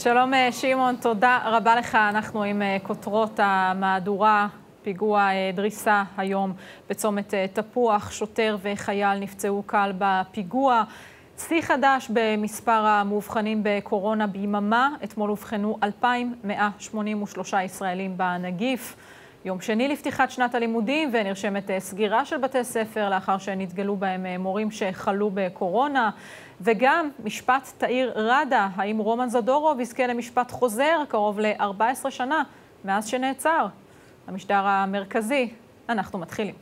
שלום שמעון, תודה רבה לך. אנחנו עם כותרות המהדורה. פיגוע דריסה היום בצומת תפוח, שוטר וחייל נפצעו קל בפיגוע. שיא חדש במספר המאובחנים בקורונה ביממה. אתמול אובחנו 2,183 ישראלים בנגיף. יום שני לפתיחת שנת הלימודים ונרשמת סגירה של בתי ספר לאחר שנתגלו בהם מורים שחלו בקורונה. וגם משפט תאיר רדה, האם רומן זדורוב יזכה למשפט חוזר קרוב ל-14 שנה מאז שנעצר. המשדר המרכזי, אנחנו מתחילים.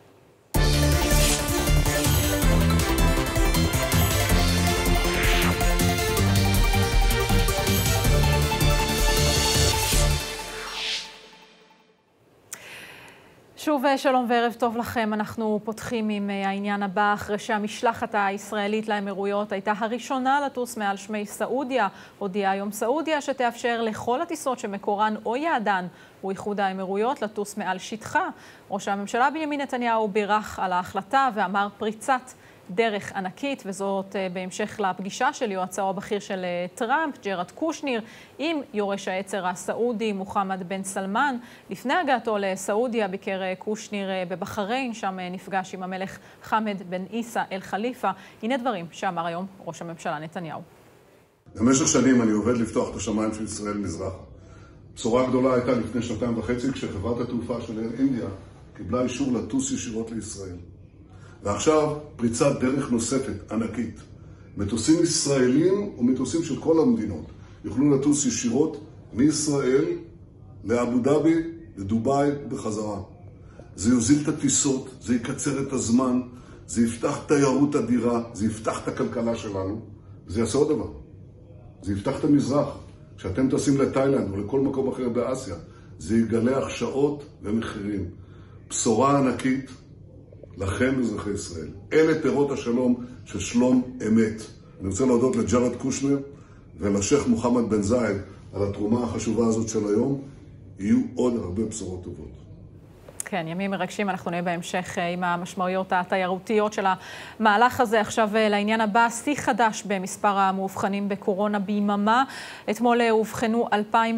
שוב שלום וערב טוב לכם. אנחנו פותחים עם העניין הבא. אחרי שהמשלחת הישראלית לאמירויות הייתה הראשונה לטוס מעל שמי סעודיה, הודיעה היום סעודיה שתאפשר לכל הטיסות שמקורן או יעדן הוא איחוד האמירויות לטוס מעל שטחה. ראש הממשלה בנימין נתניהו בירך על ההחלטה ואמר פריצת דרך ענקית, וזאת בהמשך לפגישה של יועצו הבכיר של טראמפ, ג'רד קושניר, עם יורש העצר הסעודי מוחמד בן סלמן. לפני הגעתו לסעודיה ביקר קושניר בבחריין, שם נפגש עם המלך חמד בן עיסא אל חליפה. הנה דברים שאמר היום ראש הממשלה נתניהו. במשך שנים אני עובד לפתוח את השמיים של ישראל מזרח. בשורה גדולה הייתה לפני 2.5 כשחברת התעופה של אייר אינדיה קיבלה אישור לטוס ישירות לישראל. ועכשיו פריצת דרך נוספת, ענקית. מטוסים ישראלים ומטוסים של כל המדינות יוכלו לטוס ישירות מישראל לאבו דאבי, לדובאי ובחזרה. זה יוזיל את הטיסות, זה יקצר את הזמן, זה יפתח תיירות אדירה, זה יפתח את הכלכלה שלנו, וזה יעשה עוד דבר. זה יפתח את המזרח. כשאתם טסים לתאילנד או לכל מקום אחר באסיה, זה יגלח שעות ומחירים. בשורה ענקית לכם, אזרחי ישראל. אלה פירות השלום של שלום אמת. אני רוצה להודות לג'רד קושניר ולשייח מוחמד בן זאיד על התרומה החשובה הזאת של היום. יהיו עוד הרבה בשורות טובות. כן, ימים מרגשים. אנחנו נהיה בהמשך עם המשמעויות התיירותיות של המהלך הזה. עכשיו לעניין הבא, שיא חדש במספר המאובחנים בקורונה ביממה. אתמול אובחנו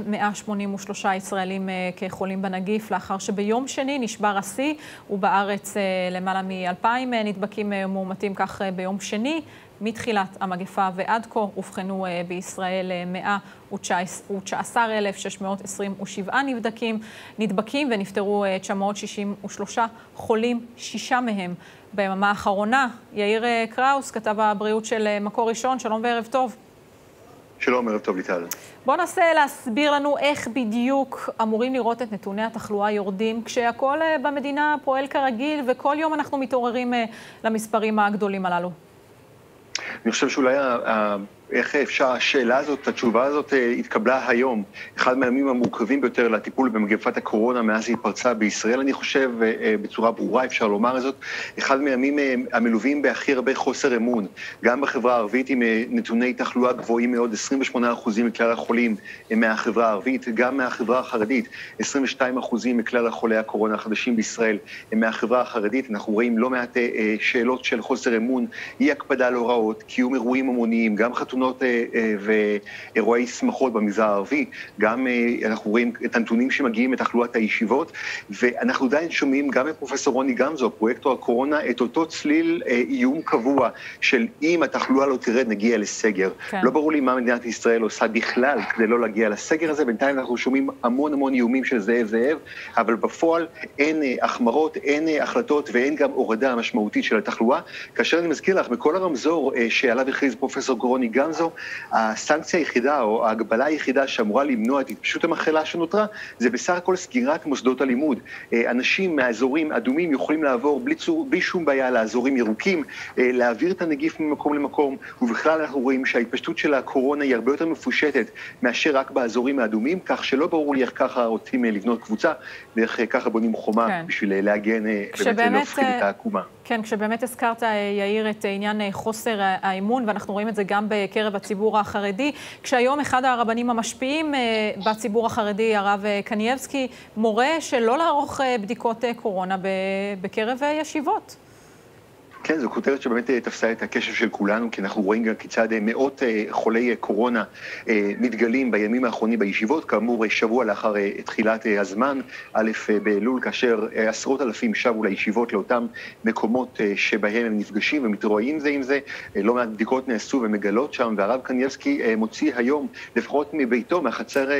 2,183 ישראלים כחולים בנגיף, לאחר שביום שני נשבר השיא, ובארץ למעלה מ-2,000 נדבקים מאומתים כך ביום שני. מתחילת המגפה ועד כה אובחנו בישראל 119,627 נדבקים ונפטרו 963 חולים, 6 מהם ביממה האחרונה. יאיר קראוס, כתב הבריאות של מקור ראשון, שלום וערב טוב. שלום, ערב טוב ליטל. בוא ננסה להסביר לנו איך בדיוק אמורים לראות את נתוני התחלואה יורדים, כשהכל במדינה פועל כרגיל וכל יום אנחנו מתעוררים למספרים הגדולים הללו. אני חושב שאולי איך אפשר, השאלה הזאת, התשובה הזאת התקבלה היום. אחד מהימים המורכבים ביותר לטיפול במגפת הקורונה מאז היא פרצה בישראל, אני חושב, בצורה ברורה אפשר לומר זאת. אחד מהימים המלווים בהכי הרבה חוסר אמון, גם בחברה הערבית עם נתוני תחלואה גבוהים מאוד, 28% מכלל החולים מהחברה הערבית, גם מהחברה החרדית, 22% מכלל החולי הקורונה החדשים בישראל מהחברה החרדית. אנחנו רואים לא מעט שאלות של חוסר אמון, אי הקפדה על הוראות, קיום אירועים המוניים, גם חתונות ואירועי שמחות במגזר הערבי, גם אנחנו רואים את הנתונים שמגיעים מתחלואת הישיבות, ואנחנו עדיין שומעים גם מפרופסור רוני גמזו, פרויקטור הקורונה, את אותו צליל איום קבוע של אם התחלואה לא תרד נגיע לסגר. כן. לא ברור לי מה מדינת ישראל עושה בכלל כדי לא להגיע לסגר הזה. בינתיים אנחנו שומעים המון איומים של זאב, אבל בפועל אין החמרות, אין החלטות ואין גם הורדה משמעותית של התחלואה. כאשר אני מזכיר לך, בכל הרמזור שעליו הכריז פרופסור רוני גמזו, הסנקציה היחידה או ההגבלה היחידה שאמורה למנוע את התפשטות המחלה שנותרה, זה בסך הכל סגירת מוסדות הלימוד. אנשים מהאזורים אדומים יכולים לעבור בלי שום בעיה לאזורים ירוקים, להעביר את הנגיף ממקום למקום, ובכלל אנחנו רואים שההתפשטות של הקורונה היא הרבה יותר מפושטת מאשר רק באזורים האדומים, כך שלא ברור לי איך ככה רוצים לבנות קבוצה, ואיך ככה בונים חומה כן. בשביל להגן ולהפחיד את העקומה. כן, כשבאמת הזכרת, יאיר, את עניין חוסר האמון, ואנחנו רואים את זה גם בקרב הציבור החרדי, כשהיום אחד הרבנים המשפיעים בציבור החרדי, הרב קנייבסקי, מורה שלא לערוך בדיקות קורונה בקרב ישיבות. כן, זו כותרת שבאמת תפסה את הקשב של כולנו, כי אנחנו רואים גם כיצד מאות חולי קורונה מתגלים בימים האחרונים בישיבות, כאמור שבוע לאחר תחילת הזמן, א' באלול, כאשר עשרות אלפים שבו לישיבות לאותם מקומות שבהם הם נפגשים ומתרועעים זה עם זה, לא מעט בדיקות נעשו ומגלות שם, והרב קניבסקי מוציא היום, לפחות מביתו, מהחצר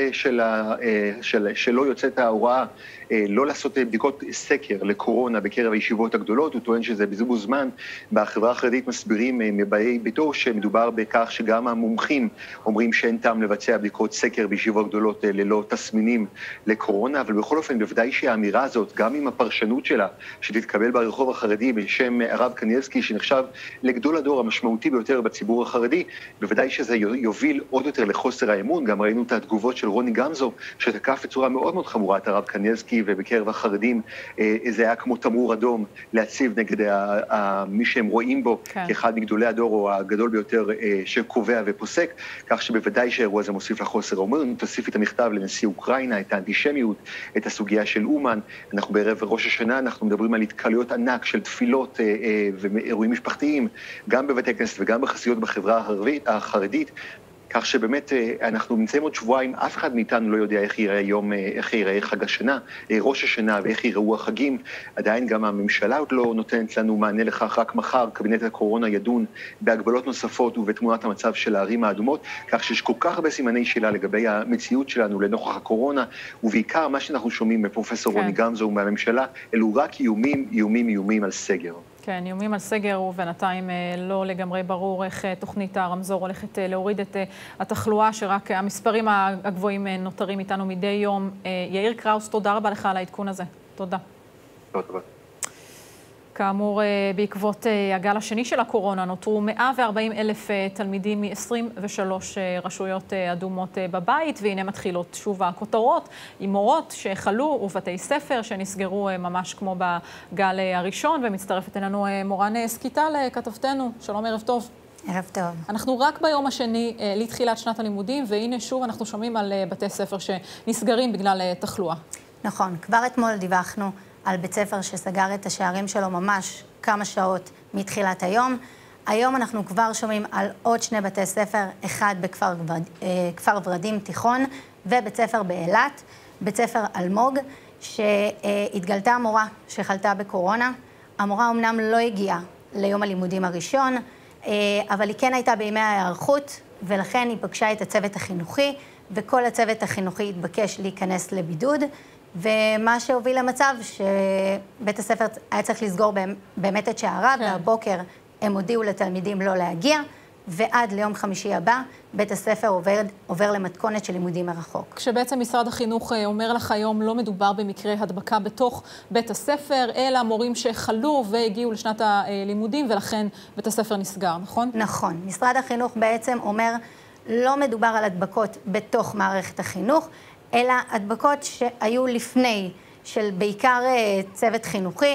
שלו יוצאת ההוראה, לא לעשות בדיקות סקר לקורונה בקרב הישיבות הגדולות, הוא טוען שזה בזבוז זמן. בחברה החרדית מסבירים מבאי ביתו שמדובר בכך שגם המומחים אומרים שאין טעם לבצע בדיקות סקר בישיבות גדולות ללא תסמינים לקורונה, אבל בכל אופן בוודאי שהאמירה הזאת, גם עם הפרשנות שלה שתתקבל ברחוב החרדי בשם הרב קניבסקי, שנחשב לגדול הדור המשמעותי ביותר בציבור החרדי, בוודאי שזה יוביל עוד יותר לחוסר האמון. גם ראינו את התגובות של רוני גמזו שתקף בצורה מאוד מאוד חמורה את הרב קניבסקי, ובקרב החרדים זה היה כמו תמרור אדום להציב נגד מי שהם רואים בו כאחד מגדולי הדור או הגדול ביותר שקובע ופוסק, כך שבוודאי שהאירוע הזה מוסיף לחוסר האמון. תוסיף את המכתב לנשיא אוקראינה, את האנטישמיות, את הסוגיה של אומן. אנחנו בערב ראש השנה, אנחנו מדברים על התקהלויות ענק של תפילות ואירועים משפחתיים, גם בבתי כנסת וגם בחסידות בחברה החרדית, כך שבאמת אנחנו נמצאים עוד שבועיים, אף אחד מאיתנו לא יודע איך ייראה היום, איך ייראה חג השנה, ראש השנה ואיך ייראו החגים. עדיין גם הממשלה עוד לא נותנת לנו מענה לכך, רק מחר קבינט הקורונה ידון בהגבלות נוספות ובתמונת המצב של הערים האדומות, כך שיש כל כך הרבה סימני שאלה לגבי המציאות שלנו לנוכח הקורונה, ובעיקר מה שאנחנו שומעים מפרופסור רוני גמזו ומהממשלה, אלו רק איומים על סגר. כן, איומים על סגר, ובינתיים לא לגמרי ברור איך תוכנית הרמזור הולכת להוריד את התחלואה, שרק המספרים הגבוהים נותרים איתנו מדי יום. יאיר קראוס, תודה רבה לך על העדכון הזה. תודה. תודה. כאמור, בעקבות הגל השני של הקורונה נותרו 140,000 תלמידים מ-23 רשויות אדומות בבית, והנה מתחילות שוב הכותרות עם מורות שחלו ובתי ספר שנסגרו ממש כמו בגל הראשון, ומצטרפת אלינו מורן סקיטל, כתבתנו. שלום, ערב טוב. ערב טוב. אנחנו רק ביום השני לתחילת שנת הלימודים, והנה שוב אנחנו שומעים על בתי ספר שנסגרים בגלל תחלואה. נכון, כבר אתמול דיווחנו על בית ספר שסגר את השערים שלו ממש כמה שעות מתחילת היום. היום אנחנו כבר שומעים על עוד שני בתי ספר, אחד בכפר ורדים תיכון ובית ספר באילת, בית ספר אלמוג, שהתגלתה מורה שחלתה בקורונה. המורה אמנם לא הגיעה ליום הלימודים הראשון, אבל היא כן הייתה בימי ההיערכות, ולכן היא פגשה את הצוות החינוכי, וכל הצוות החינוכי התבקש להיכנס לבידוד, ומה שהוביל למצב שבית הספר היה צריך לסגור באמת את שעריו, והבוקר הם הודיעו לתלמידים לא להגיע, ועד ליום חמישי הבא בית הספר עובר למתכונת של לימודים מרחוק. כשבעצם משרד החינוך אומר לך היום לא מדובר במקרה הדבקה בתוך בית הספר, אלא מורים שחלו והגיעו לשנת הלימודים, ולכן בית הספר נסגר, נכון? נכון. משרד החינוך בעצם אומר לא מדובר על הדבקות בתוך מערכת החינוך, אלא הדבקות שהיו לפני, של בעיקר צוות חינוכי,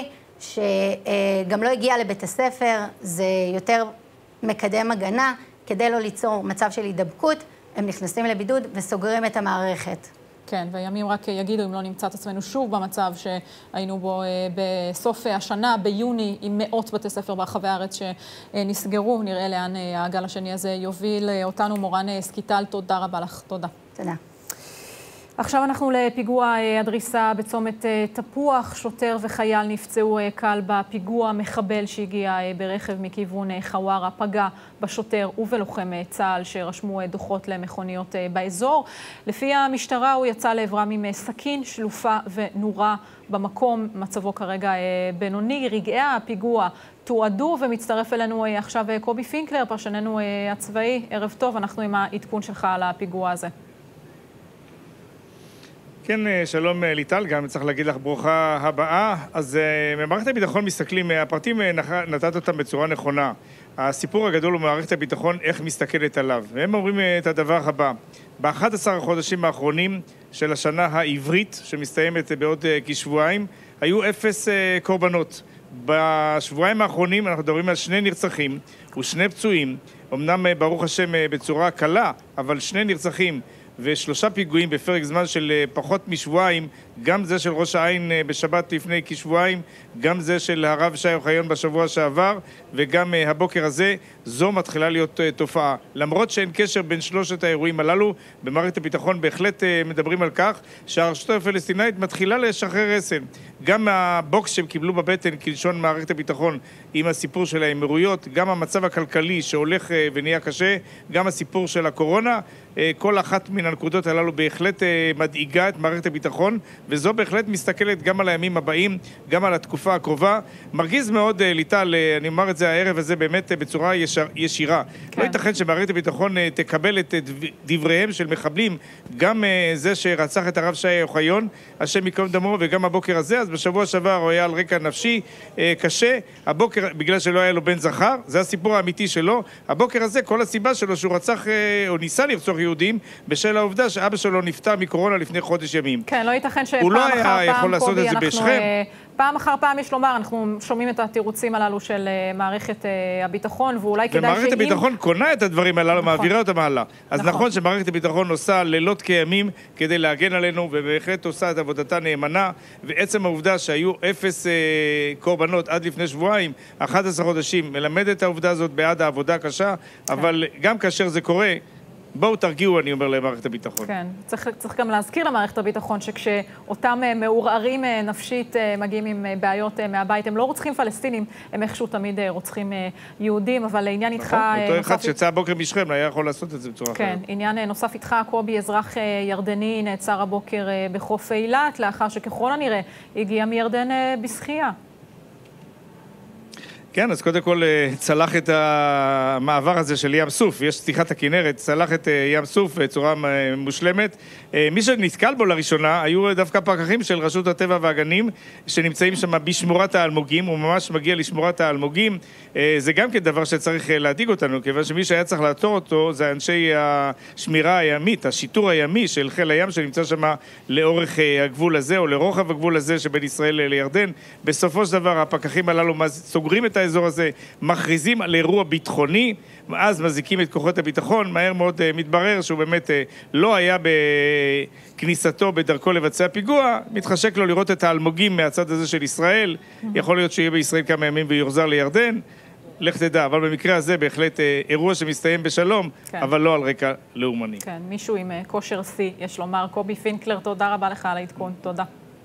שגם לא הגיע לבית הספר, זה יותר מקדם הגנה, כדי לא ליצור מצב של הידבקות, הם נכנסים לבידוד וסוגרים את המערכת. כן, וימים רק יגידו אם לא נמצא את עצמנו שוב במצב שהיינו בו בסוף השנה, ביוני, עם מאות בתי ספר ברחבי הארץ שנסגרו. נראה לאן הגל השני הזה יוביל אותנו. מורן סקיטל, תודה רבה לך. תודה. תודה. עכשיו אנחנו לפיגוע הדריסה בצומת תפוח. שוטר וחייל נפצעו קל בפיגוע. מחבל שהגיע ברכב מכיוון חווארה פגע בשוטר ובלוחם צה"ל שרשמו דוחות למכוניות באזור. לפי המשטרה הוא יצא לעברם עם סכין שלופה ונורה במקום. מצבו כרגע בינוני. רגעי הפיגוע תועדו, ומצטרף אלינו עכשיו קובי פינקלר, פרשננו הצבאי. ערב טוב, אנחנו עם העדכון שלך על הפיגוע הזה. כן, שלום ליטל, גם צריך להגיד לך ברוכה הבאה. אז ממערכת הביטחון מסתכלים, הפרטים נתת אותם בצורה נכונה. הסיפור הגדול הוא מערכת הביטחון, איך מסתכלת עליו. והם אומרים את הדבר הבא: ב-11 החודשים האחרונים של השנה העברית, שמסתיימת בעוד כשבועיים, היו 0 קורבנות. בשבועיים האחרונים אנחנו מדברים על 2 נרצחים ו2 פצועים. אמנם ברוך השם בצורה קלה, אבל 2 נרצחים ושלושה פיגועים בפרק זמן של פחות משבועיים, גם זה של ראש העין בשבת לפני כשבועיים, גם זה של הרב שי אוחיון בשבוע שעבר, וגם הבוקר הזה, זו מתחילה להיות תופעה. למרות שאין קשר בין שלושת האירועים הללו, במערכת הביטחון בהחלט מדברים על כך שהרשות הפלסטינאית מתחילה לשחרר רסן. גם הבוקס שהם קיבלו בבטן כלשון מערכת הביטחון עם הסיפור של האמירויות, גם המצב הכלכלי שהולך ונהיה קשה, גם הסיפור של הקורונה, כל אחת מן הנקודות הללו בהחלט מדאיגה את מערכת הביטחון, וזו בהחלט מסתכלת גם על הימים הבאים, גם על התקופה הקרובה. מרגיז מאוד, ליטל, אני אומר את זה הערב הזה באמת בצורה ישירה. כן. לא ייתכן שמערכת הביטחון תקבל את דבריהם של מחבלים, גם זה שרצח את הרב שי אוחיון, השם יקום דמו, וגם הבוקר הזה, אז בשבוע שעבר הוא היה על רקע נפשי קשה, הבוקר, בגלל שלא היה לו בן זכר, זה הסיפור האמיתי שלו, הבוקר הזה כל הסיבה שלו שהוא רצח או ניסה לרצוח יהודים בשל העובדה שאבא שלו נפטר מקורונה לפני חודש ימים. כן, לא ייתכן שפעם אחר פעם, קובי, אנחנו פעם אחר פעם יש לומר, אנחנו שומעים את התירוצים הללו של מערכת הביטחון, ואולי כדאי ומערכת הביטחון קונה את הדברים הללו, מעבירה אותם הלאה. אז נכון שמערכת הביטחון עושה לילות כימים כדי להגן עלינו, ובהחלט עושה את עבודתה נאמנה, ועצם העובדה שהיו 0 קורבנות עד לפני שבועיים, 11 חודשים, מלמד את העובדה הזאת בעד העבודה הקשה, אבל גם כאשר זה קורה, בואו תרגיעו, אני אומר, למערכת הביטחון. כן, צריך גם להזכיר למערכת הביטחון שכשאותם מעורערים נפשית מגיעים עם בעיות מהבית, הם לא רוצחים פלסטינים, הם איכשהו תמיד רוצחים יהודים, אבל לעניין איתך... אותו אחד שיצא הבוקר משכם, היה יכול לעשות את זה בצורה אחרת. כן, עניין נוסף איתך, קובי, אזרח ירדני, נעצר הבוקר בחוף אילת, לאחר שככל הנראה הגיע מירדן בשחייה. כן, אז קודם כל צלח את המעבר הזה של ים סוף, יש סליחת הכנרת, צלח את ים סוף בצורה מושלמת. מי שנתקל בו לראשונה היו דווקא פקחים של רשות הטבע והגנים, שנמצאים שם בשמורת האלמוגים, הוא ממש מגיע לשמורת האלמוגים. זה גם כן דבר שצריך להדאיג אותנו, כיוון שמי שהיה צריך לעצור אותו זה אנשי השמירה הימית, השיטור הימי של חיל הים שנמצא שם לאורך הגבול הזה, או לרוחב הגבול הזה שבין ישראל לירדן. בסופו של דבר הפקחים הללו סוגרים את האזור הזה, מכריזים על אירוע ביטחוני, ואז מזיקים את כוחות הביטחון. מהר מאוד מתברר שהוא באמת לא היה בכניסתו בדרכו לבצע פיגוע, מתחשק לו לראות את האלמוגים מהצד הזה של ישראל, יכול להיות שיהיה בישראל כמה ימים ויוחזר לירדן, לך תדע, אבל במקרה הזה בהחלט אירוע שמסתיים בשלום, כן. אבל לא על רקע לאומני. כן, מישהו עם כושר שיא, יש לומר. קובי פינקלר, תודה רבה לך על העדכון, תודה.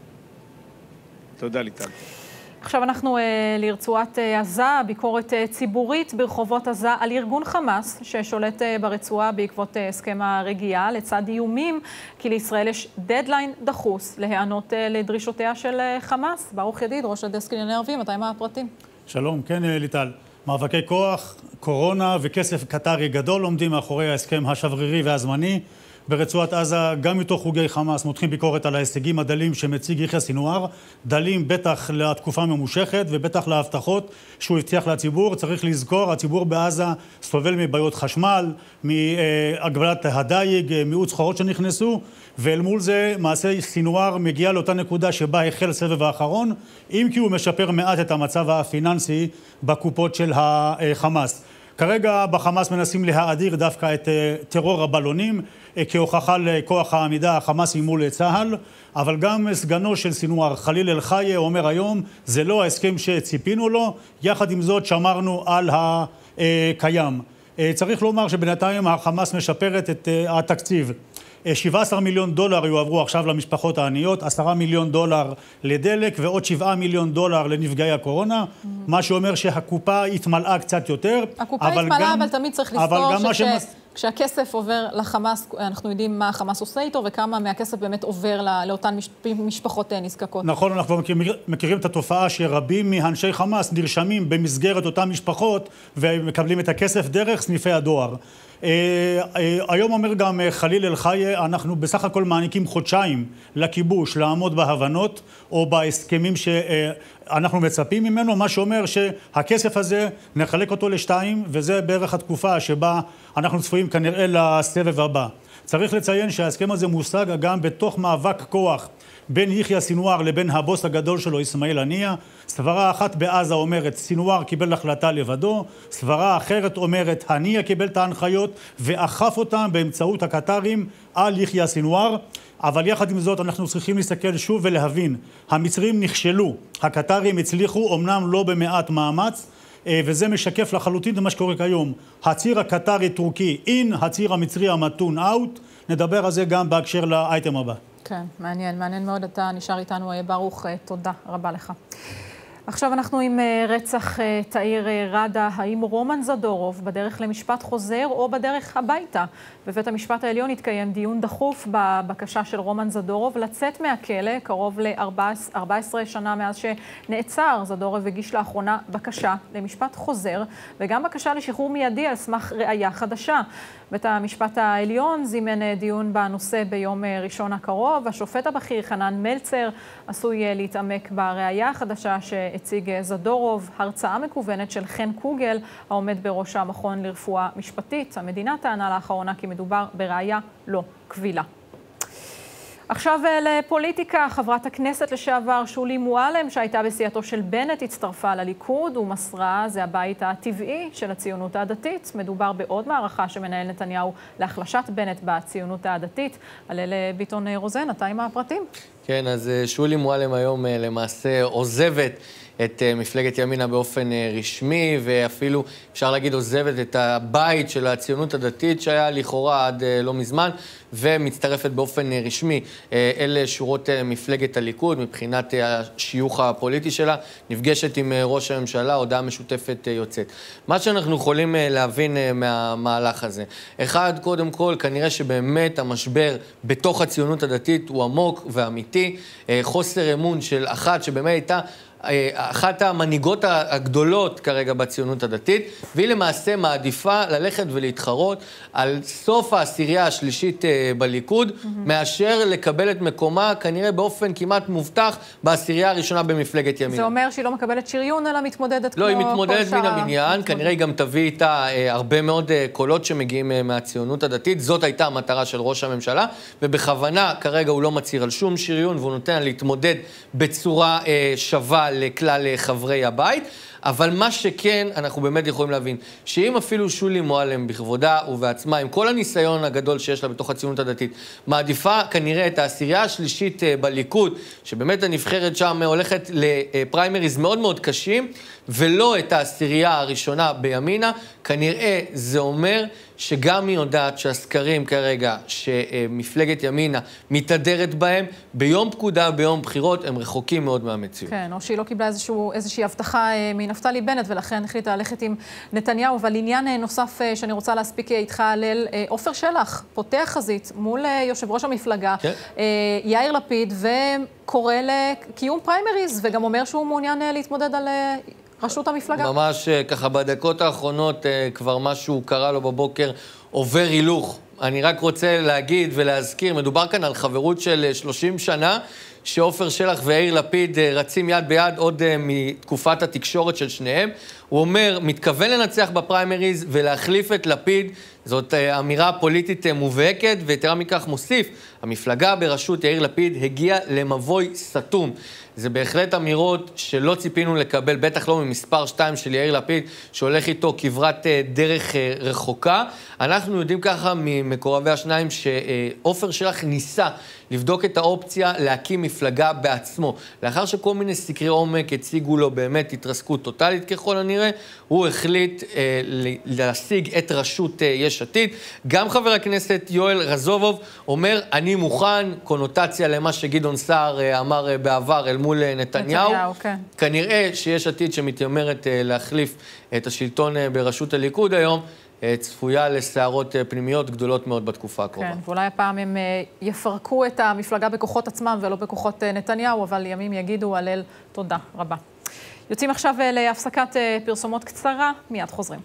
תודה ליטל. עכשיו אנחנו לרצועת עזה, ביקורת ציבורית ברחובות עזה על ארגון חמאס ששולט ברצועה בעקבות הסכם הרגיעה, לצד איומים כי לישראל יש דדליין דחוס להיענות לדרישותיה של חמאס. ברוך ידיד, ראש הדסק לענייני ערבים, מתי מה הפרטים? שלום, כן ליטל. מאבקי כוח, קורונה וכסף קטרי גדול עומדים מאחורי ההסכם השברירי והזמני. ברצועת עזה, גם מתוך חוגי חמאס, מותחים ביקורת על ההישגים הדלים שמציג יחיא סינואר, דלים בטח לתקופה ממושכת ובטח להבטחות שהוא הבטיח לציבור. צריך לזכור, הציבור בעזה סובל מבעיות חשמל, מהגבלת הדייג, מיעוט סחורות שנכנסו, ואל מול זה מעשה סינואר מגיע לאותה נקודה שבה החל סבב האחרון, אם כי הוא משפר מעט את המצב הפיננסי בקופות של החמאס. כרגע בחמאס מנסים להאדיר דווקא את טרור הבלונים כהוכחה לכוח העמידה החמאסי מול צה"ל, אבל גם סגנו של סינואר חליל אל-חיה אומר היום זה לא ההסכם שציפינו לו, יחד עם זאת שמרנו על הקיים. צריך לומר שבינתיים החמאס משפרת את התקציב. 17 מיליון דולר יועברו עכשיו למשפחות העניות, 10 מיליון דולר לדלק ועוד 7 מיליון דולר לנפגעי הקורונה, מה שאומר שהקופה התמלאה קצת יותר. הקופה התמלאה, אבל תמיד צריך לזכור כשהכסף עובר לחמאס, אנחנו יודעים מה החמאס עושה איתו וכמה מהכסף באמת עובר לאותן משפחות נזקקות. נכון, אנחנו מכירים את התופעה שרבים מאנשי חמאס נרשמים במסגרת אותן משפחות ומקבלים את הכסף דרך סניפי הדואר. היום אומר גם חליל אל-חיה, אנחנו בסך הכל מעניקים חודשיים לכיבוש לעמוד בהבנות או בהסכמים שאנחנו מצפים ממנו, מה שאומר שהכסף הזה נחלק אותו לשתיים, וזה בערך התקופה שבה אנחנו צפויים כנראה לסבב הבא. צריך לציין שההסכם הזה מושג גם בתוך מאבק כוח בין יחיא סינואר לבין הבוס הגדול שלו, אסמאעיל הנייה. סברה אחת בעזה אומרת, סינואר קיבל החלטה לבדו, סברה אחרת אומרת, הנייה קיבל את ההנחיות ואכף אותם באמצעות הקטרים על יחיא סינואר. אבל יחד עם זאת אנחנו צריכים להסתכל שוב ולהבין, המצרים נכשלו, הקטרים הצליחו, אמנם לא במעט מאמץ, וזה משקף לחלוטין את מה שקורה כיום. הציר הקטרי-טורקי אין, הציר המצרי המתון אאוט. נדבר על זה גם בהקשר לאייטם הבא. כן, מעניין מאוד. אתה נשאר איתנו, ברוך, תודה רבה לך. עכשיו אנחנו עם רצח תאיר ראדה. האם רומן זדורוב בדרך למשפט חוזר או בדרך הביתה? בבית המשפט העליון התקיים דיון דחוף בבקשה של רומן זדורוב לצאת מהכלא, קרוב ל-14 שנה מאז שנעצר. זדורוב הגיש לאחרונה בקשה למשפט חוזר וגם בקשה לשחרור מיידי על סמך ראייה חדשה. בית המשפט העליון זימן דיון בנושא ביום ראשון הקרוב. השופט הבכיר חנן מלצר עשוי להתעמק בראייה החדשה שהציג זדורוב, הרצאה מקוונת של חן קוגל, העומד בראש המכון לרפואה משפטית. המדינה טענה לאחרונה כי מדובר בראייה לא קבילה. עכשיו לפוליטיקה. חברת הכנסת לשעבר שולי מועלם, שהייתה בסיעתו של בנט, הצטרפה לליכוד ומסרה, זה הבית הטבעי של הציונות הדתית. מדובר בעוד מערכה שמנהל נתניהו להחלשת בנט בציונות הדתית. הלל ביטון רוזן, אתה עם הפרטים? כן, אז שולי מועלם היום למעשה עוזבת את מפלגת ימינה באופן רשמי, ואפילו אפשר להגיד עוזבת את הבית של הציונות הדתית שהיה לכאורה עד לא מזמן, ומצטרפת באופן רשמי אל שורות מפלגת הליכוד מבחינת השיוך הפוליטי שלה, נפגשת עם ראש הממשלה, הודעה משותפת יוצאת. מה שאנחנו יכולים להבין מהמהלך הזה, אחד, קודם כל, כנראה שבאמת המשבר בתוך הציונות הדתית הוא עמוק ואמיתי, חוסר אמון של אחת שבאמת הייתה אחת המנהיגות הגדולות כרגע בציונות הדתית, והיא למעשה מעדיפה ללכת ולהתחרות על סוף העשירייה השלישית בליכוד, מאשר לקבל את מקומה כנראה באופן כמעט מובטח בעשירייה הראשונה במפלגת ימינה. זה אומר שהיא לא מקבלת שריון, אלא מתמודדת לא, היא מתמודדת מן המניין, כנראה היא גם תביא איתה הרבה מאוד קולות שמגיעים מהציונות הדתית, זאת הייתה המטרה של ראש הממשלה, ובכוונה כרגע הוא לא מצהיר על שום שריון, והוא נותן להתמודד בצורה שווה לכלל חברי הבית, אבל מה שכן, אנחנו באמת יכולים להבין, שאם אפילו שולי מועלם בכבודה ובעצמה, עם כל הניסיון הגדול שיש לה בתוך הציונות הדתית, מעדיפה כנראה את העשירייה השלישית בליכוד, שבאמת הנבחרת שם הולכת לפריימריז מאוד מאוד קשים, ולא את העשירייה הראשונה בימינה, כנראה זה אומר שגם היא יודעת שהסקרים כרגע שמפלגת ימינה מתהדרת בהם, ביום פקודה, ביום בחירות, הם רחוקים מאוד מהמציאות. כן, או שהיא לא קיבלה איזושהי הבטחה מנפתלי בנט, ולכן החליטה ללכת עם נתניהו. אבל עניין נוסף שאני רוצה להספיק איתך, הלל, עופר שלח פותח חזית מול יושב ראש המפלגה, כן. יאיר לפיד, וקורא לקיום פריימריז, וגם אומר שהוא מעוניין להתמודד על ראשות המפלגה. ממש ככה בדקות האחרונות כבר משהו קרה לו בבוקר, עובר הילוך. אני רק רוצה להגיד ולהזכיר, מדובר כאן על חברות של 30 שנה, שעופר שלח ויאיר לפיד רצים יד ביד עוד מתקופת התקשורת של שניהם. הוא אומר, מתכוון לנצח בפריימריז ולהחליף את לפיד, זאת אמירה פוליטית מובהקת, ויתרה מכך מוסיף, המפלגה בראשות יאיר לפיד הגיעה למבוי סתום. זה בהחלט אמירות שלא ציפינו לקבל, בטח לא ממספר 2 של יאיר לפיד, שהולך איתו כברת דרך רחוקה. אנחנו יודעים ככה ממקורבי השניים שעופר שלח ניסה לבדוק את האופציה להקים מפלגה בעצמו. לאחר שכל מיני סקרי עומק הציגו לו באמת התרסקות טוטלית ככל הנראה, הוא החליט להשיג את ראשות יש עתיד. גם חבר הכנסת יואל רזובוב אומר, אני מוכן, קונוטציה למה שגדעון סער אמר בעבר אל מול נתניהו. כן. כנראה שיש עתיד שמתיימרת להחליף את השלטון בראשות הליכוד היום, צפויה לסערות פנימיות גדולות מאוד בתקופה הקרובה. כן, ואולי הפעם הם יפרקו את המפלגה בכוחות עצמם ולא בכוחות נתניהו, אבל ימים יגידו. הלל, תודה רבה. יוצאים עכשיו להפסקת פרסומות קצרה, מיד חוזרים.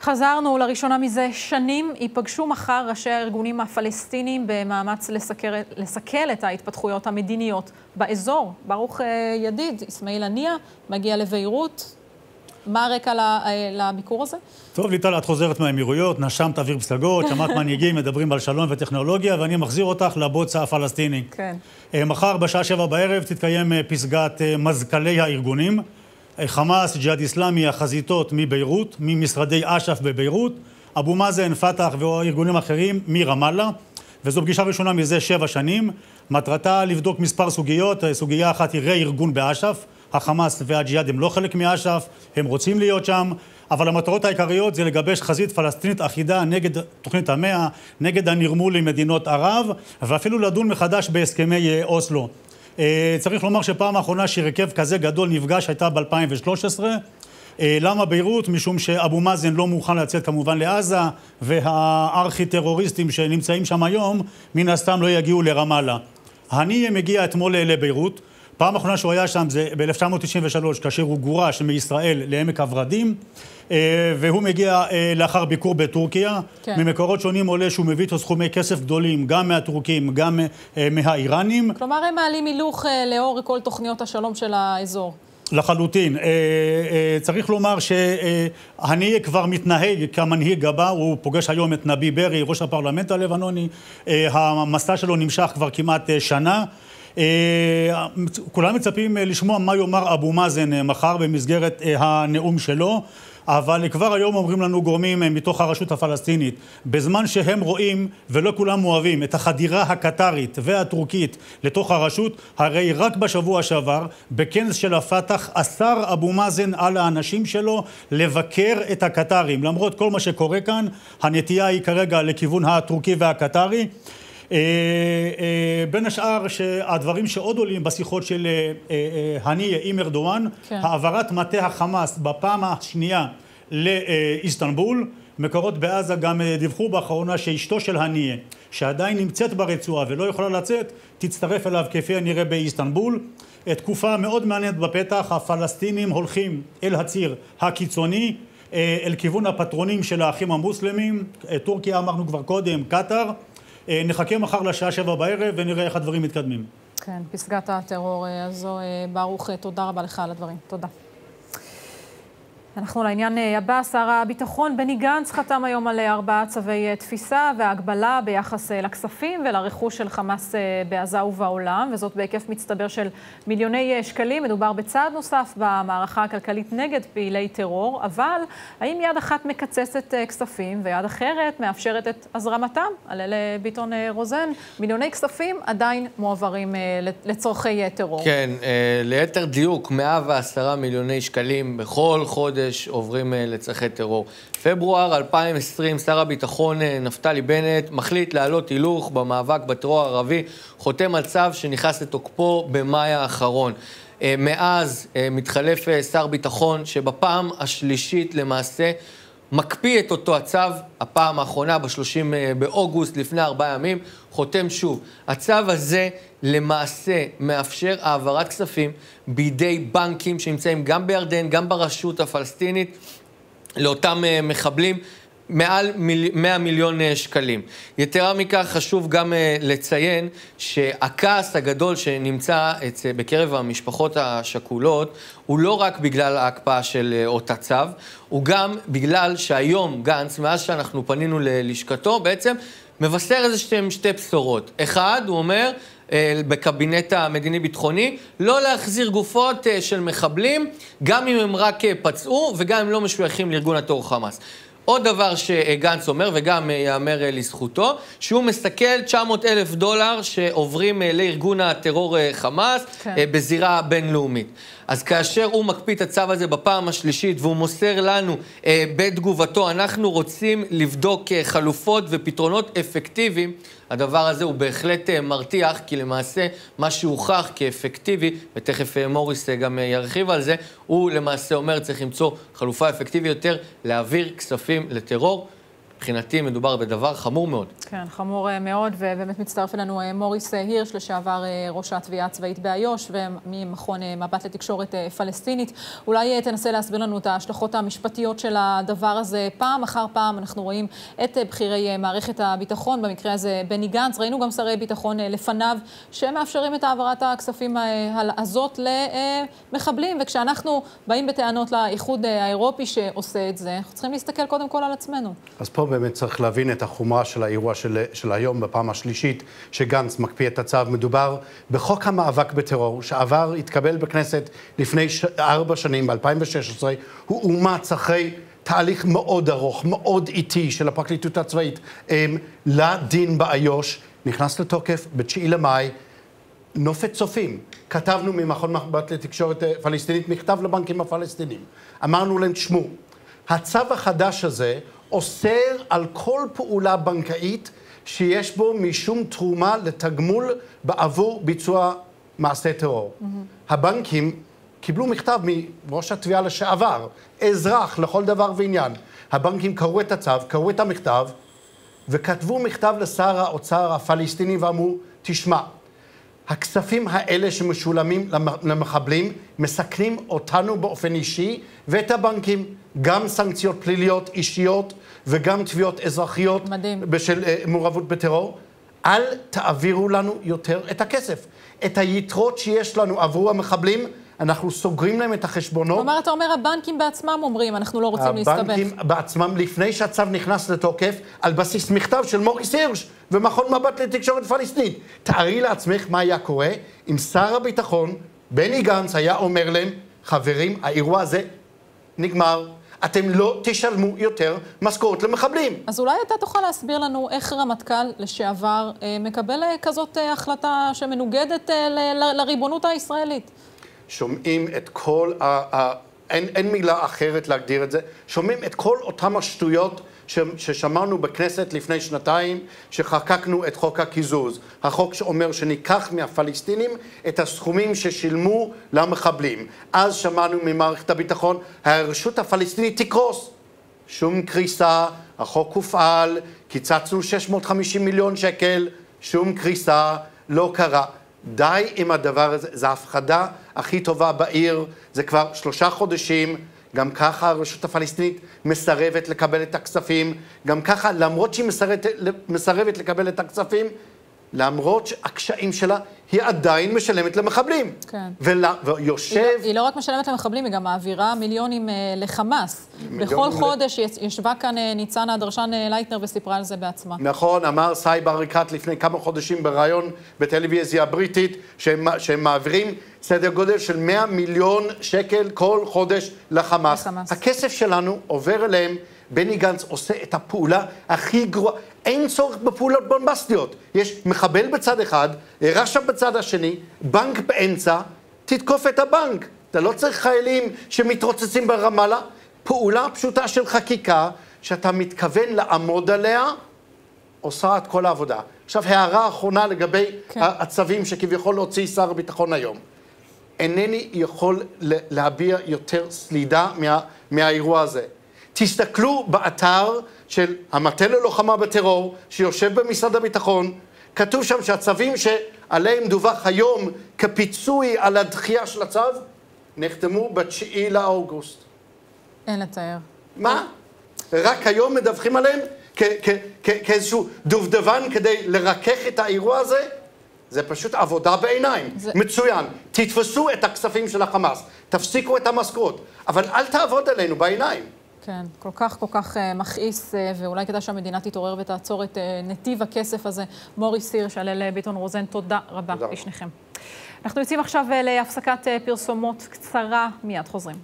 חזרנו לראשונה מזה שנים, ייפגשו מחר ראשי הארגונים הפלסטינים במאמץ לסכל את ההתפתחויות המדיניות באזור. ברוך ידיד, אסמאעיל הנייה, מגיע לביירות. מה הרקע לביקור הזה? טוב, ליטל, את חוזרת מהאמירויות, נשמת אוויר פסגות, שמעת מנהיגים מדברים על שלום וטכנולוגיה, ואני מחזיר אותך לבוץ הפלסטיני. כן. מחר בשעה 7 בערב תתקיים פסגת מזכ"לי הארגונים. חמאס, ג'יהאד איסלאמי, החזיתות מביירות, ממשרדי אש"ף בביירות, אבו מאזן, פתח וארגונים אחרים מרמאללה, וזו פגישה ראשונה מזה 7 שנים. מטרתה לבדוק מספר סוגיות. סוגיה אחת היא רה-ארגון באש"ף. החמאס והג'יהאד הם לא חלק מאש"ף, הם רוצים להיות שם, אבל המטרות העיקריות זה לגבש חזית פלסטינית אחידה נגד תוכנית המאה, נגד הנרמול עם מדינות ערב, ואפילו לדון מחדש בהסכמי אוסלו. צריך לומר שפעם האחרונה שרכב כזה גדול נפגש הייתה ב-2013. למה ביירות? משום שאבו מאזן לא מוכן לצאת כמובן לעזה, והארכי-טרוריסטים שנמצאים שם היום מן הסתם לא יגיעו לרמאללה. הנייה מגיע אתמול לביירות. פעם האחרונה שהוא היה שם זה ב-1993, כאשר הוא גורש מישראל לעמק הוורדים, והוא מגיע לאחר ביקור בטורקיה. כן. ממקורות שונים עולה שהוא מביא איתו סכומי כסף גדולים, גם מהטורקים, גם מהאיראנים. כלומר, הם מעלים הילוך לאור כל תוכניות השלום של האזור. לחלוטין. צריך לומר שהנייה כבר מתנהג כמנהיג הבא, הוא פוגש היום את נבי ברי, ראש הפרלמנט הלבנוני. המסע שלו נמשך כבר כמעט שנה. כולם מצפים לשמוע מה יאמר אבו מאזן מחר במסגרת הנאום שלו, אבל כבר היום אומרים לנו גורמים מתוך הרשות הפלסטינית, בזמן שהם רואים ולא כולם אוהבים את החדירה הקטרית והטורקית לתוך הרשות, הרי רק בשבוע שעבר בכנס של הפתח אסר אבו מאזן על האנשים שלו לבקר את הקטרים. למרות כל מה שקורה כאן, הנטייה היא כרגע לכיוון הטורקי והקטרי. בין השאר שהדברים שעוד עולים בשיחות של הנייה עם ארדואן, כן. העברת מטה החמאס בפעם השנייה לאיסטנבול. מקורות בעזה גם דיווחו באחרונה שאשתו של הנייה, שעדיין נמצאת ברצועה ולא יכולה לצאת, תצטרף אליו כפי הנראה באיסטנבול. תקופה מאוד מעניינת בפתח, הפלסטינים הולכים אל הציר הקיצוני, אל כיוון הפטרונים של האחים המוסלמים, טורקיה אמרנו כבר קודם, קטר. נחכה מחר לשעה 7 בערב ונראה איך הדברים מתקדמים. כן, פסגת הטרור הזו. ברוך, תודה רבה לך על הדברים. תודה. אנחנו לעניין הבא. שר הביטחון בני גנץ חתם היום על 4 צווי תפיסה והגבלה ביחס לכספים ולרכוש של חמאס בעזה ובעולם, וזאת בהיקף מצטבר של מיליוני שקלים. מדובר בצעד נוסף במערכה הכלכלית נגד פעילי טרור, אבל האם יד אחת מקצצת כספים ויד אחרת מאפשרת את הזרמתם? על אלה ביטון רוזן, מיליוני כספים עדיין מועברים לצורכי טרור. כן, ליתר דיוק, 110 מיליוני שקלים בכל חודש עוברים לצרכי טרור. פברואר 2020, שר הביטחון נפתלי בנט מחליט להעלות הילוך במאבק בטרור הערבי, חותם על צו שנכנס לתוקפו במאי האחרון. מאז מתחלף שר ביטחון שבפעם השלישית למעשה מקפיא את אותו הצו, הפעם האחרונה ב-30 באוגוסט לפני 4 ימים, חותם שוב. הצו הזה למעשה מאפשר העברת כספים בידי בנקים שנמצאים גם בירדן, גם ברשות הפלסטינית, לאותם מחבלים, מעל 100 מיליון שקלים. יתרה מכך, חשוב גם לציין שהכעס הגדול שנמצא בקרב המשפחות השכולות, הוא לא רק בגלל ההקפאה של אותה צו, הוא גם בגלל שהיום גנץ, מאז שאנחנו פנינו ללשכתו, בעצם מבשר איזה שתי בשורות. אחד, הוא אומר, בקבינט המדיני-ביטחוני, לא להחזיר גופות של מחבלים, גם אם הם רק פצעו וגם אם לא משויכים לארגון הטרור חמאס. עוד דבר שגנץ אומר, וגם יאמר לזכותו, שהוא מסתכל $900,000 שעוברים לארגון הטרור חמאס, כן. בזירה בינלאומית. אז כאשר הוא מקפיא את הצו הזה בפעם השלישית, והוא מוסר לנו בתגובתו, אנחנו רוצים לבדוק חלופות ופתרונות אפקטיביים, הדבר הזה הוא בהחלט מרתיח, כי למעשה מה שהוכח כאפקטיבי, ותכף מוריס גם ירחיב על זה, הוא למעשה אומר צריך למצוא חלופה אפקטיבית יותר, להעביר כספים לטרור. מבחינתי מדובר בדבר חמור מאוד. כן, חמור מאוד, ובאמת מצטרף אלינו מוריס הירש, לשעבר ראש התביעה הצבאית באיו"ש, וממכון מבט לתקשורת פלסטינית. אולי תנסה להסביר לנו את ההשלכות המשפטיות של הדבר הזה. פעם אחר פעם אנחנו רואים את בכירי מערכת הביטחון, במקרה הזה בני גנץ, ראינו גם שרי ביטחון לפניו, שמאפשרים את העברת הכספים הזאת למחבלים, וכשאנחנו באים בטענות לאיחוד האירופי שעושה את זה, אנחנו צריכים להסתכל קודם כל על עצמנו. אז פה באמת צריך להבין את החומרה של האירוע של היום בפעם השלישית שגנץ מקפיא את הצו. מדובר בחוק המאבק בטרור שעבר, התקבל בכנסת לפני 4 שנים, ב-2016, הוא אומץ אחרי תהליך מאוד ארוך, מאוד איטי של הפרקליטות הצבאית לדין באיו"ש, נכנס לתוקף ב9 למאי, נופת צופים. כתבנו ממכון מבט לתקשורת פלסטינית מכתב לבנקים הפלסטינים. אמרנו להם, תשמעו, הצו החדש הזה אוסר על כל פעולה בנקאית שיש בו משום תרומה לתגמול בעבור ביצוע מעשה טרור. הבנקים קיבלו מכתב מראש התביעה לשעבר, אזרח לכל דבר ועניין. הבנקים קראו את הצו, קראו את המכתב, וכתבו מכתב לשר האוצר הפלסטיני ואמרו, תשמע, הכספים האלה שמשולמים למחבלים מסכנים אותנו באופן אישי ואת הבנקים, גם סנקציות פליליות אישיות וגם תביעות אזרחיות בשל מעורבות בטרור. אל תעבירו לנו יותר את הכסף. את היתרות שיש לנו עברו המחבלים, אנחנו סוגרים להם את החשבונות. כלומר, אתה אומר, הבנקים בעצמם אומרים, אנחנו לא רוצים להסתבך. הבנקים בעצמם, לפני שהצו נכנס לתוקף, על בסיס מכתב של מוריס הירש ומכון מבט לתקשורת פלסטינית. תארי לעצמך מה היה קורה אם שר הביטחון, בני גנץ, היה אומר להם, חברים, האירוע הזה נגמר. אתם לא תשלמו יותר משכורת למחבלים. אז אולי אתה תוכל להסביר לנו איך רמטכ"ל לשעבר מקבל כזאת החלטה שמנוגדת לריבונות הישראלית? שומעים את כל, אין מילה אחרת להגדיר את זה, שומעים את כל אותם השטויות ששמענו בכנסת לפני 2 שחוקקנו את חוק הקיזוז. החוק שאומר שניקח מהפלסטינים את הסכומים ששילמו למחבלים. אז שמענו ממערכת הביטחון, הרשות הפלסטינית תקרוס. שום קריסה, החוק הופעל, קיצצנו 650 מיליון שקל, שום קריסה, לא קרה. די עם הדבר הזה, זו ההפחדה הכי טובה בעיר, זה כבר 3 חודשים, גם ככה הרשות הפלסטינית מסרבת לקבל את הכספים, גם ככה למרות שהיא מסרבת לקבל את הכספים, למרות הקשיים שלה, היא עדיין משלמת למחבלים. כן. ויושב... היא לא רק משלמת למחבלים, היא גם מעבירה מיליונים לחמאס. בכל חודש ישבה כאן ניצנה דרשן לייטנר וסיפרה על זה בעצמה. נכון, אמר סאיב עריקאת לפני כמה חודשים בראיון בטלוויזיה הבריטית, שהם מעבירים סדר גודל של 100 מיליון שקל כל חודש לחמאס. הכסף שלנו עובר אליהם, בני גנץ עושה את הפעולה הכי גרועה. אין צורך בפעולות בומבסטיות. יש מחבל בצד אחד, רשע בצד השני, בנק באמצע, תתקוף את הבנק. אתה לא צריך חיילים שמתרוצצים ברמאללה. פעולה פשוטה של חקיקה, שאתה מתכוון לעמוד עליה, עושה את כל העבודה. עכשיו, הערה האחרונה לגבי הצווים שכביכול להוציא שר הביטחון היום. אינני יכול להביע יותר סלידה מהאירוע הזה. תסתכלו באתר של המטה ללוחמה בטרור, שיושב במשרד הביטחון, כתוב שם שהצווים שעליהם דווח היום כפיצוי על הדחייה של הצו, נחתמו ב9 לאוגוסט. אין לתאר. מה? רק היום מדווחים עליהם כאיזשהו דובדבן כדי לרכך את האירוע הזה? זה פשוט עבודה בעיניים. מצוין. תתפסו את הכספים של החמאס, תפסיקו את המשכורות, אבל אל תעבוד עלינו בעיניים. כן, כל כך מכעיס, ואולי כדאי שהמדינה תתעורר ותעצור את נתיב הכסף הזה. מוריס הירש, הלל ביטון רוזן, תודה רבה לשניכם. אנחנו יוצאים עכשיו להפסקת פרסומות קצרה, מיד חוזרים.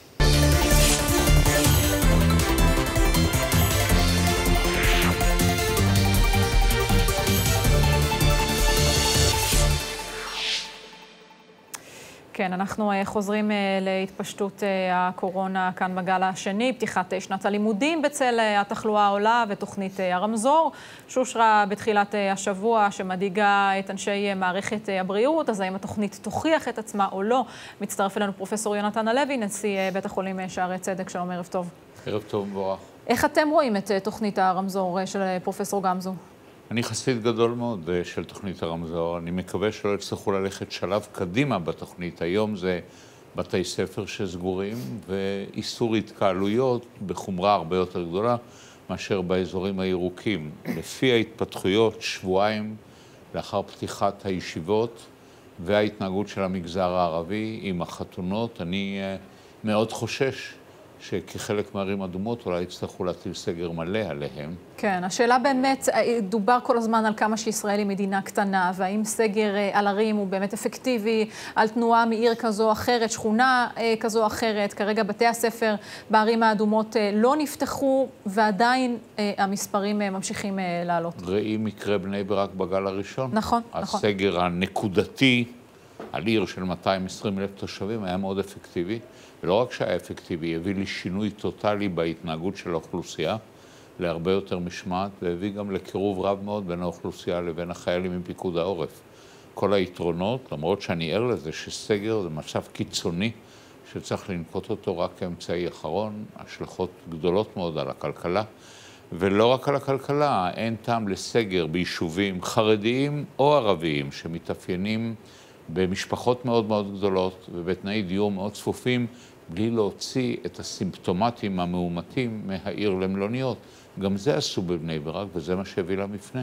כן, אנחנו חוזרים להתפשטות הקורונה כאן בגל השני, פתיחת שנת הלימודים בצל התחלואה העולה ותוכנית הרמזור, שאושרה בתחילת השבוע שמדאיגה את אנשי מערכת הבריאות. אז האם התוכנית תוכיח את עצמה או לא? מצטרף אלינו פרופסור יונתן הלוי, נשיא בית החולים שערי צדק. שלום, ערב טוב. ערב טוב, בורך. איך אתם רואים את תוכנית הרמזור של פרופסור גמזו? אני חסיד גדול מאוד של תוכנית הרמזור. אני מקווה שלא יצטרכו ללכת שלב קדימה בתוכנית. היום זה בתי ספר שסגורים ואיסור התקהלויות בחומרה הרבה יותר גדולה מאשר באזורים הירוקים. לפי ההתפתחויות, שבועיים לאחר פתיחת הישיבות וההתנהגות של המגזר הערבי עם החתונות, אני מאוד חושש שכחלק מערים אדומות אולי יצטרכו להטיל סגר מלא עליהם. כן, השאלה באמת, דובר כל הזמן על כמה שישראל היא מדינה קטנה, והאם סגר על ערים הוא באמת אפקטיבי, על תנועה מעיר כזו או אחרת, שכונה כזו או אחרת. כרגע בתי הספר בערים האדומות לא נפתחו, ועדיין המספרים ממשיכים לעלות. ראי מקרה בני ברק בגל הראשון. נכון, נכון. הסגר הנקודתי על עיר של 220,000 תושבים היה מאוד אפקטיבי. ולא רק שהיה אפקטיבי, הביא לי שינוי טוטלי בהתנהגות של האוכלוסייה, להרבה יותר משמעת, והביא גם לקירוב רב מאוד בין האוכלוסייה לבין החיילים עם פיקוד העורף. כל היתרונות, למרות שאני ער לזה שסגר זה מצב קיצוני, שצריך לנקוט אותו רק כאמצעי אחרון, השלכות גדולות מאוד על הכלכלה, ולא רק על הכלכלה, אין טעם לסגר ביישובים חרדיים או ערביים, שמתאפיינים במשפחות מאוד מאוד גדולות ובתנאי דיור מאוד צפופים, בלי להוציא את הסימפטומטים המאומתים מהעיר למלוניות. גם זה עשו בבני ברק, וזה מה שהביא למפנה.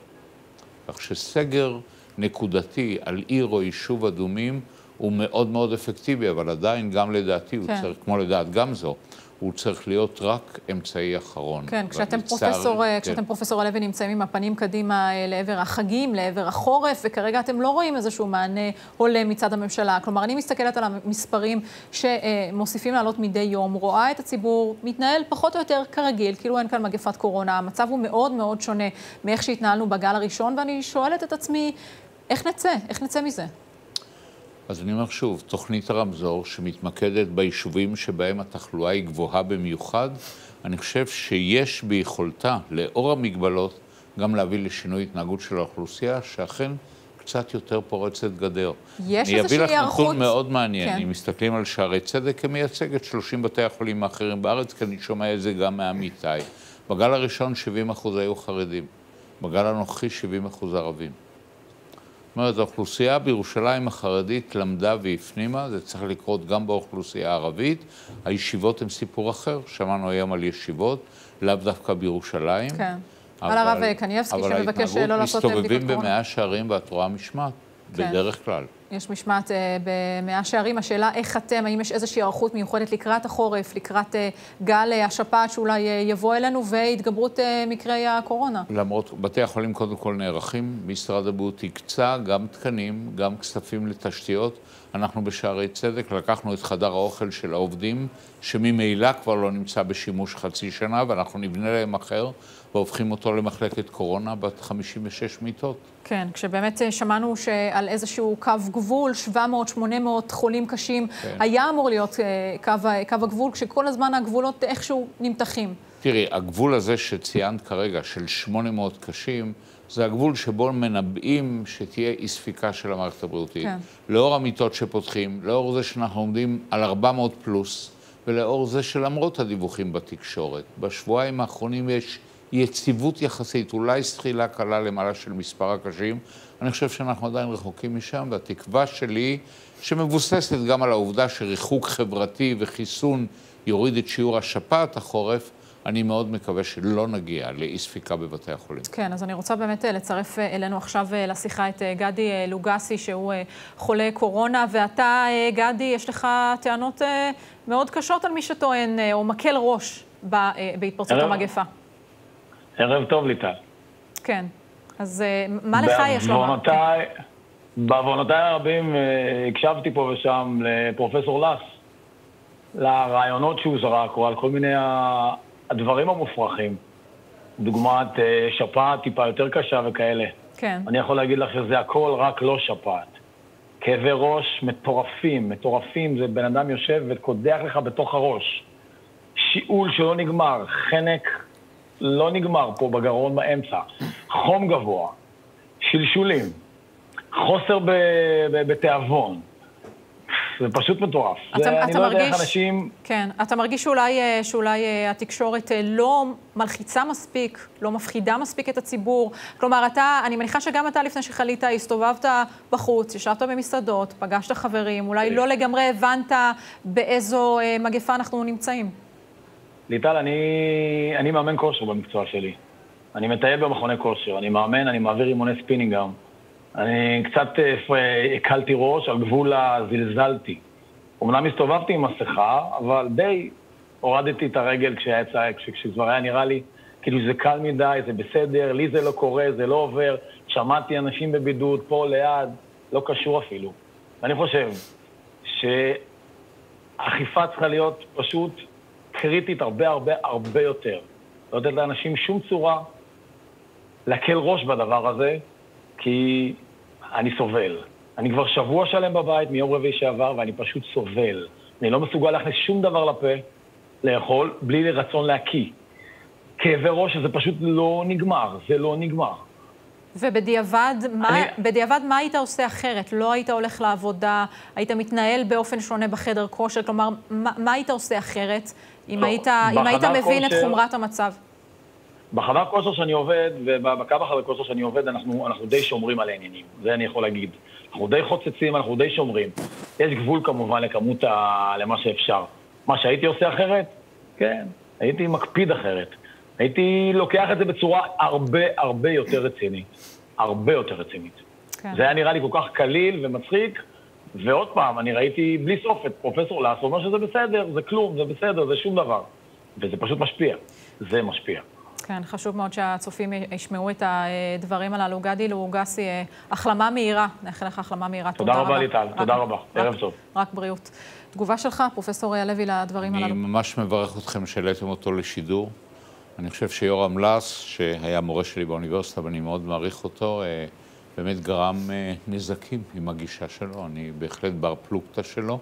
כך שסגר נקודתי על עיר או יישוב אדומים הוא מאוד מאוד אפקטיבי, אבל עדיין גם לדעתי, הוא צריך, כמו לדעת גמזו, הוא צריך להיות רק אמצעי אחרון. כן, כשאתם פרופסור הלוי נמצאים עם הפנים קדימה לעבר החגים, לעבר החורף, וכרגע אתם לא רואים איזשהו מענה הולם מצד הממשלה. כלומר, אני מסתכלת על המספרים שמוסיפים לעלות מדי יום, רואה את הציבור, מתנהל פחות או יותר כרגיל, כאילו אין כאן מגפת קורונה. המצב הוא מאוד מאוד שונה מאיך שהתנהלנו בגל הראשון, ואני שואלת את עצמי, איך נצא מזה? אז אני אומר שוב, תוכנית הרמזור שמתמקדת ביישובים שבהם התחלואה היא גבוהה במיוחד, אני חושב שיש ביכולתה, לאור המגבלות, גם להביא לשינוי התנהגות של האוכלוסייה, שאכן קצת יותר פורצת גדר. יש איזושהי אני אביא לך הערכות... נתון מאוד מעניין. כן. אם מסתכלים על שערי צדק, כמייצג את 30 בתי החולים האחרים בארץ, כי אני שומע את זה גם מעמיתי. בגל הראשון 70% היו חרדים. בגל הנוכחי 70% ערבים. זאת אומרת, האוכלוסייה בירושלים החרדית למדה והפנימה, זה צריך לקרות גם באוכלוסייה הערבית. הישיבות הן סיפור אחר, שמענו היום על ישיבות, לאו דווקא בירושלים. כן, על הרב קנייבסקי שמבקש לא לעשות בדיקות קורונה. מסתובבים במאה שערים ואת רואה משמעת, בדרך כלל. יש משמעת במאה שערים. השאלה איך אתם, האם יש איזושהי ערכות מיוחדת לקראת החורף, לקראת גל השפעת שאולי יבוא אלינו והתגברות מקרי הקורונה? למרות, בתי החולים קודם כל נערכים, משרד הבריאות הקצה גם תקנים, גם כספים לתשתיות. אנחנו בשערי צדק לקחנו את חדר האוכל של העובדים, שממילא כבר לא נמצא בשימוש חצי שנה, ואנחנו נבנה להם אחר, והופכים אותו למחלקת קורונה בת 56 מיטות. כן, כשבאמת שמענו שעל איזשהו קו גבול, 700-800 חולים קשים, כן. היה אמור להיות קו הגבול, כשכל הזמן הגבולות איכשהו נמתחים. תראי, הגבול הזה שציינת כרגע, של 800 קשים, זה הגבול שבו מנבאים שתהיה אי ספיקה של המערכת הבריאותית. כן. לאור המיטות שפותחים, לאור זה שאנחנו עומדים על 400 פלוס, ולאור זה שלמרות הדיווחים בתקשורת, בשבועיים האחרונים יש יציבות יחסית, אולי סחילה קלה למעלה של מספר הקשים. אני חושב שאנחנו עדיין רחוקים משם, והתקווה שלי, שמבוססת גם על העובדה שריחוק חברתי וחיסון יוריד את שיעור השפעת החורף, אני מאוד מקווה שלא נגיע לאי ספיקה בבתי החולים. כן, אז אני רוצה באמת לצרף אלינו עכשיו לשיחה את גדי לוגסי, שהוא חולה קורונה, ואתה, גדי, יש לך טענות מאוד קשות על מי שטוען, או מקל ראש בהתפרצות המגפה. ערב טוב, ליטל. כן, אז מה לך יש לומר? בעוונותיי הרבים הקשבתי פה ושם לפרופסור לס, לרעיונות שהוא זרק, או על כל מיני הדברים המופרכים, דוגמת שפעת טיפה יותר קשה וכאלה. כן. אני יכול להגיד לך שזה הכל רק לא שפעת. כאבי ראש מטורפים, זה בן אדם יושב וקודח לך בתוך הראש. שיעול שלא נגמר, חנק לא נגמר פה בגרון באמצע, חום גבוה, שלשולים, חוסר בתיאבון. זה פשוט מטורף. אתה אני לא יודע איך מרגיש, אנשים... כן, אתה מרגיש שאולי התקשורת לא מלחיצה מספיק, לא מפחידה מספיק את הציבור. כלומר, אני מניחה שגם אתה לפני שחלית הסתובבת בחוץ, ישבת במסעדות, פגשת חברים, אולי לא לגמרי הבנת באיזו מגפה אנחנו נמצאים. ליטל, אני מאמן כושר במקצוע שלי. אני מטייל במכוני כושר, אני מאמן, אני מעביר אימוני ספינינג גם. אני קצת הקלתי ראש, על גבול הזלזלתי. אמנם הסתובבתי עם מסכה, אבל די הורדתי את הרגל כשכבר היה נראה לי, כאילו זה קל מדי, זה בסדר, לי זה לא קורה, זה לא עובר. שמעתי אנשים בבידוד, פה ליד, לא קשור אפילו. ואני חושב שהאכיפה צריכה להיות פשוט קריטית הרבה יותר. לא לתת לאנשים שום צורה להקל ראש בדבר הזה, כי אני סובל. אני כבר שבוע שלם בבית מיום רביעי שעבר, ואני פשוט סובל. אני לא מסוגל להכניס שום דבר לפה, לאכול, בלי רצון להקיא. כאבי ראש, זה פשוט לא נגמר, זה לא נגמר. ובדיעבד, מה היית עושה אחרת? לא היית הולך לעבודה, היית מתנהל באופן שונה בחדר כושר, כלומר, מה היית עושה אחרת אם היית מבין את חומרת המצב? בחדר כושר שאני עובד, ובכמה חדר כושר שאני עובד, אנחנו די שומרים על העניינים. זה אני יכול להגיד. אנחנו די חוצצים, אנחנו די שומרים. יש גבול כמובן לכמות למה שאפשר. מה שהייתי עושה אחרת? כן, הייתי מקפיד אחרת. הייתי לוקח את זה בצורה הרבה יותר רצינית. הרבה יותר רצינית. כן. זה היה נראה לי כל כך קליל ומצחיק, ועוד פעם, אני ראיתי בלי סוף את פרופסור לס, אומר שזה בסדר, זה כלום, זה בסדר, זה שום דבר. וזה פשוט משפיע. זה משפיע. כן, חשוב מאוד שהצופים ישמעו את הדברים הללו. גדי לוגסי, החלמה מהירה. נאחל לך החלמה מהירה. תודה רבה ליטל, תודה רבה. ערב טוב. רק בריאות. תגובה שלך, פרופסור לוי, לדברים הללו. אני ממש מברך אתכם שהעליתם אותו לשידור. אני חושב שיורם לס, שהיה מורה שלי באוניברסיטה, ואני מאוד מעריך אותו, באמת גרם נזקים עם הגישה שלו. אני בהחלט בר פלוגתא שלו.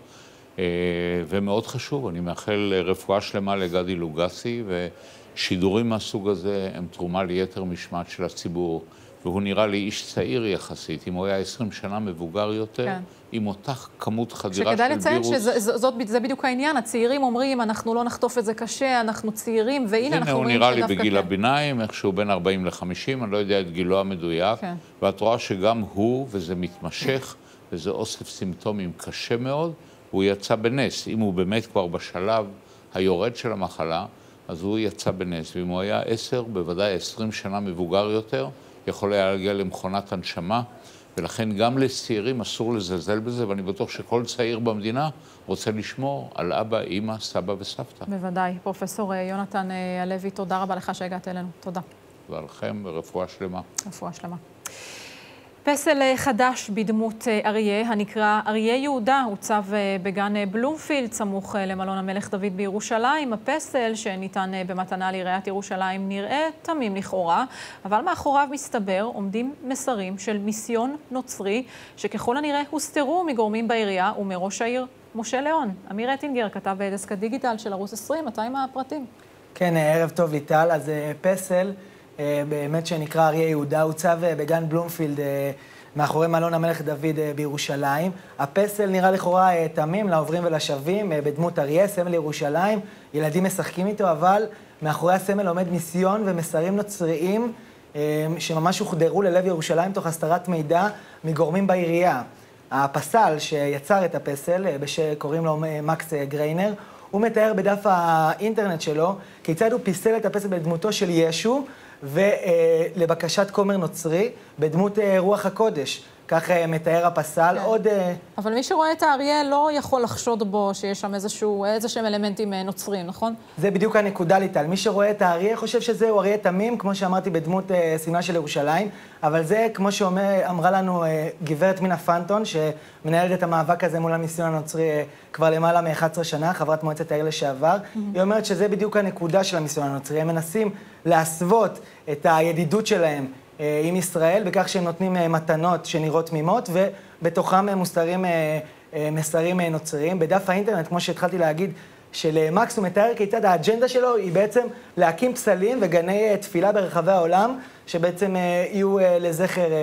ומאוד חשוב, אני מאחל רפואה שלמה לגדי לוגסי, שידורים מהסוג הזה הם תרומה ליתר משמעת של הציבור, והוא נראה לי איש צעיר יחסית, אם הוא היה 20 שנה מבוגר יותר, כן. עם אותה כמות חדירה של וירוס. שכדאי לציין שזה בדיוק העניין, הצעירים אומרים, אנחנו לא נחטוף את זה קשה, אנחנו צעירים, והנה אנחנו אומרים הוא נראה לי בגיל הביניים, איכשהו בין 40 ל-50, אני לא יודע את גילו המדויק, כן. ואת רואה שגם הוא, וזה מתמשך, וזה אוסף סימפטומים קשה מאוד, הוא יצא בנס. אם הוא באמת כבר בשלב היורד של המחלה, אז הוא יצא בנס, ואם הוא היה 10, בוודאי 20 שנה מבוגר יותר, יכול היה להגיע למכונת הנשמה, ולכן גם לצעירים אסור לזלזל בזה, ואני בטוח שכל צעיר במדינה רוצה לשמור על אבא, אמא, סבא וסבתא. בוודאי. פרופסור יונתן הלוי, תודה רבה לך שהגעת אלינו. תודה. תודה לכם, ורפואה שלמה. רפואה שלמה. פסל חדש בדמות אריה, הנקרא אריה יהודה, הוצב בגן בלומפילד, סמוך למלון המלך דוד בירושלים. הפסל שניתן במתנה לעיריית ירושלים נראה תמים לכאורה, אבל מאחוריו מסתבר עומדים מסרים של מיסיון נוצרי, שככל הנראה הוסתרו מגורמים בעירייה ומראש העיר משה ליאון. אמיר אטינגר כתב בדסק הדיגיטל של ערוץ 20, מתי עם הפרטים? כן, ערב טוב ליטל. אז פסל באמת שנקרא אריה יהודה, הוצב בגן בלומפילד מאחורי מלון המלך דוד בירושלים. הפסל נראה לכאורה תמים לעוברים ולשבים בדמות אריה, סמל ירושלים. ילדים משחקים איתו, אבל מאחורי הסמל עומד מיסיון ומסרים נוצריים שממש הוחדרו ללב ירושלים תוך הסתרת מידע מגורמים בעירייה. הפסל שיצר את הפסל, קוראים לו מקס גריינר, הוא מתאר בדף האינטרנט שלו כיצד הוא פיסל את הפסל בדמותו של ישו, ולבקשת כומר נוצרי בדמות רוח הקודש. כך מתאר הפסל. עוד... אבל מי שרואה את האריה לא יכול לחשוד בו שיש שם איזשהם אלמנטים נוצרים, נכון? זה בדיוק הנקודה ליטל. מי שרואה את האריה חושב שזהו אריה תמים, כמו שאמרתי, בדמות סמלה של ירושלים, אבל זה, כמו שאמרה לנו גברת מינה פנטון, שמנהלת את המאבק הזה מול המיסיון הנוצרי כבר למעלה מ-11 שנה, חברת מועצת העיר לשעבר. היא אומרת שזה בדיוק הנקודה של המיסיון הנוצרי. הם מנסים להסוות את הידידות שלהם עם ישראל, בכך שהם נותנים מתנות שנראות תמימות, ובתוכם מוסתרים מסרים נוצריים. בדף האינטרנט, כמו שהתחלתי להגיד, של מקס הוא מתאר כיצד האג'נדה שלו היא בעצם להקים פסלים וגני תפילה ברחבי העולם, שבעצם יהיו לזכר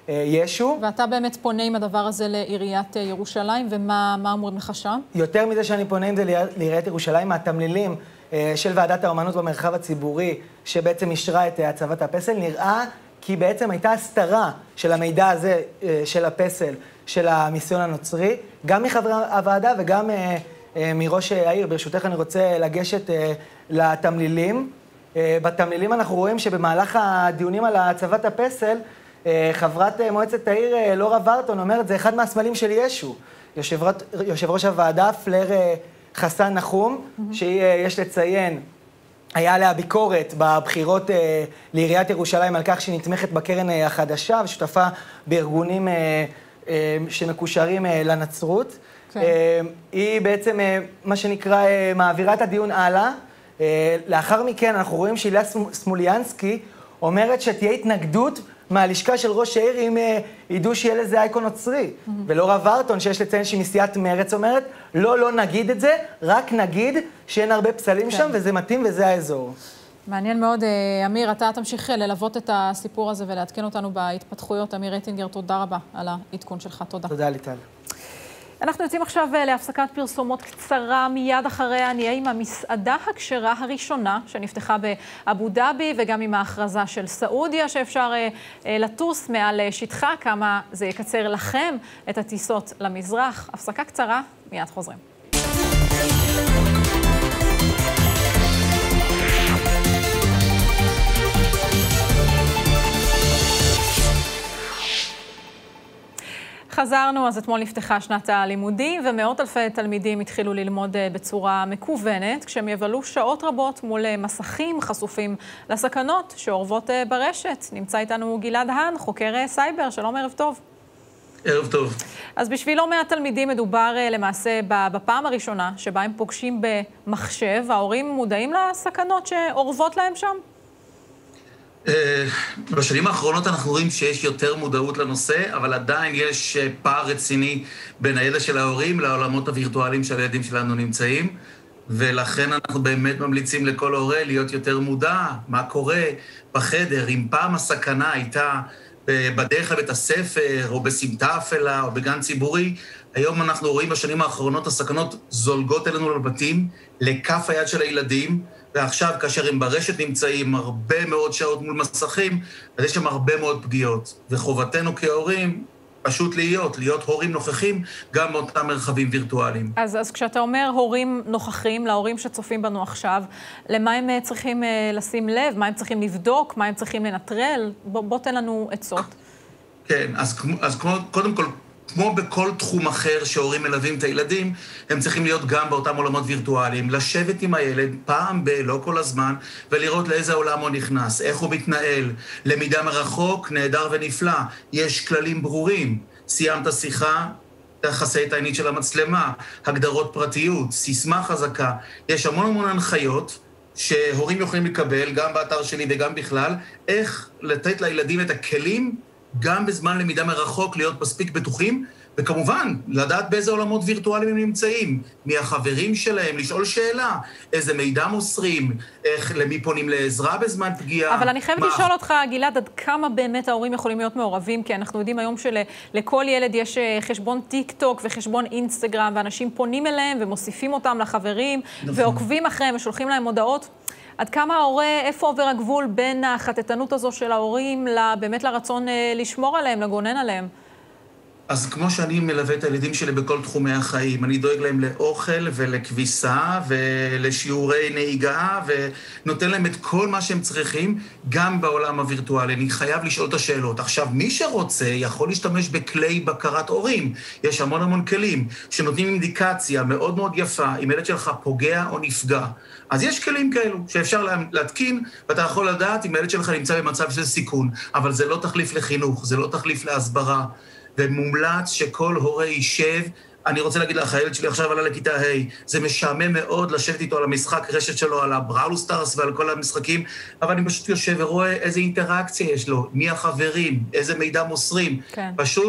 ישו. ואתה באמת פונה עם הדבר הזה לעיריית ירושלים, ומה אומרים לך שם? יותר מזה שאני פונה עם זה לעיריית ירושלים, התמלילים של ועדת האומנות במרחב הציבורי, שבעצם אישרה את הצבת הפסל, נראה כי בעצם הייתה הסתרה של המידע הזה, של הפסל, של המיסיון הנוצרי, גם מחברי הוועדה וגם מראש העיר. ברשותך אני רוצה לגשת לתמלילים. בתמלילים אנחנו רואים שבמהלך הדיונים על הצבת הפסל, חברת מועצת העיר לורה ורטון אומרת, זה אחד מהסמלים של ישו. יושב ראש הוועדה, פלר חסן נחום, שיש לציין, היה עליה ביקורת בבחירות לעיריית ירושלים על כך שהיא נתמכת בקרן החדשה ושותפה בארגונים שמקושרים לנצרות. כן. היא בעצם, מה שנקרא, מעבירה את הדיון הלאה. לאחר מכן אנחנו רואים שאיליה סמוליאנסקי אומרת שתהיה התנגדות מהלשכה של ראש העיר אם ידעו שיהיה לזה אייקון נוצרי. ולורה ורטון, שיש לציין שהיא מסיעת מרץ, אומרת, לא נגיד את זה, רק נגיד שאין הרבה פסלים שם וזה מתאים וזה האזור. מעניין מאוד. אמיר, אתה תמשיך ללוות את הסיפור הזה ולעדכן אותנו בהתפתחויות. אמיר רייטינגר, תודה רבה על העדכון שלך. תודה. תודה, ליטל. אנחנו יוצאים עכשיו להפסקת פרסומות קצרה. מיד אחריה נהיה עם המסעדה הכשרה הראשונה שנפתחה באבו דאבי, וגם עם ההכרזה של סעודיה שאפשר לטוס מעל שטחה. כמה זה יקצר לכם את הטיסות למזרח. הפסקה קצרה, מיד חוזרים. חזרנו, אז אתמול נפתחה שנת הלימודים, ומאות אלפי תלמידים התחילו ללמוד בצורה מקוונת, כשהם יבלו שעות רבות מול מסכים חשופים לסכנות שאורבות ברשת. נמצא איתנו גלעד האן, חוקר סייבר. שלום, ערב טוב. ערב טוב. אז בשביל לא מעט תלמידים מדובר למעשה בפעם הראשונה שבה הם פוגשים במחשב. ההורים מודעים לסכנות שאורבות להם שם? בשנים האחרונות אנחנו רואים שיש יותר מודעות לנושא, אבל עדיין יש פער רציני בין הידע של ההורים לעולמות הווירטואליים שהילדים שלנו נמצאים, ולכן אנחנו באמת ממליצים לכל הורה להיות יותר מודע מה קורה בחדר. אם פעם הסכנה הייתה בדרך לבית הספר, או בסמטה אפלה, או בגן ציבורי, היום אנחנו רואים בשנים האחרונות הסכנות זולגות אלינו לבתים, לכף היד של הילדים, ועכשיו כאשר הם ברשת נמצאים הרבה מאוד שעות מול מסכים, אז יש שם הרבה מאוד פגיעות. וחובתנו כהורים פשוט להיות הורים נוכחים גם באותם מרחבים וירטואליים. אז כשאתה אומר הורים נוכחים, להורים שצופים בנו עכשיו, למה הם צריכים לשים לב? מה הם צריכים לבדוק? מה הם צריכים לנטרל? בוא תן לנו עצות. כן, אז קודם כל, כמו בכל תחום אחר שהורים מלווים את הילדים, הם צריכים להיות גם באותם עולמות וירטואליים, לשבת עם הילד פעם לא כל הזמן, ולראות לאיזה עולם הוא נכנס, איך הוא מתנהל. למידה מרחוק, נהדר ונפלא, יש כללים ברורים. סיימת שיחה, תחסה את העינית של המצלמה, הגדרות פרטיות, סיסמה חזקה. יש המון הנחיות שהורים יכולים לקבל, גם באתר שלי וגם בכלל, איך לתת לילדים את הכלים גם בזמן למידה מרחוק להיות מספיק בטוחים, וכמובן, לדעת באיזה עולמות וירטואליים הם נמצאים, מי החברים שלהם, לשאול שאלה, איזה מידע מוסרים, למי פונים לעזרה בזמן פגיעה. אבל אני חייבת לשאול אותך, גלעד, עד כמה באמת ההורים יכולים להיות מעורבים? כי אנחנו יודעים היום שלכל ילד יש חשבון טיק טוק וחשבון אינסטגרם, ואנשים פונים אליהם ומוסיפים אותם לחברים, ועוקבים אחריהם ושולחים להם הודעות. עד כמה ההורה, איפה עובר הגבול בין החטטנות הזו של ההורים באמת לרצון לשמור עליהם, לגונן עליהם? אז כמו שאני מלווה את הילדים שלי בכל תחומי החיים, אני דואג להם לאוכל ולכביסה ולשיעורי נהיגה, ונותן להם את כל מה שהם צריכים, גם בעולם הווירטואלי. אני חייב לשאול את השאלות. עכשיו, מי שרוצה יכול להשתמש בכלי בקרת הורים. יש המון כלים שנותנים אינדיקציה מאוד מאוד יפה, אם ילד שלך פוגע או נפגע. אז יש כלים כאלו שאפשר להתקין, ואתה יכול לדעת אם הילד שלך נמצא במצב של סיכון, אבל זה לא תחליף לחינוך, זה לא תחליף להסברה. ומומלץ שכל הורה יישב. אני רוצה להגיד לך, הילד שלי עכשיו עלה לכיתה ה', זה משעמם מאוד לשבת איתו על המשחק רשת שלו, על הבראול סטארס ועל כל המשחקים, אבל אני פשוט יושב ורואה איזה אינטראקציה יש לו, מי החברים, איזה מידע מוסרים. כן. פשוט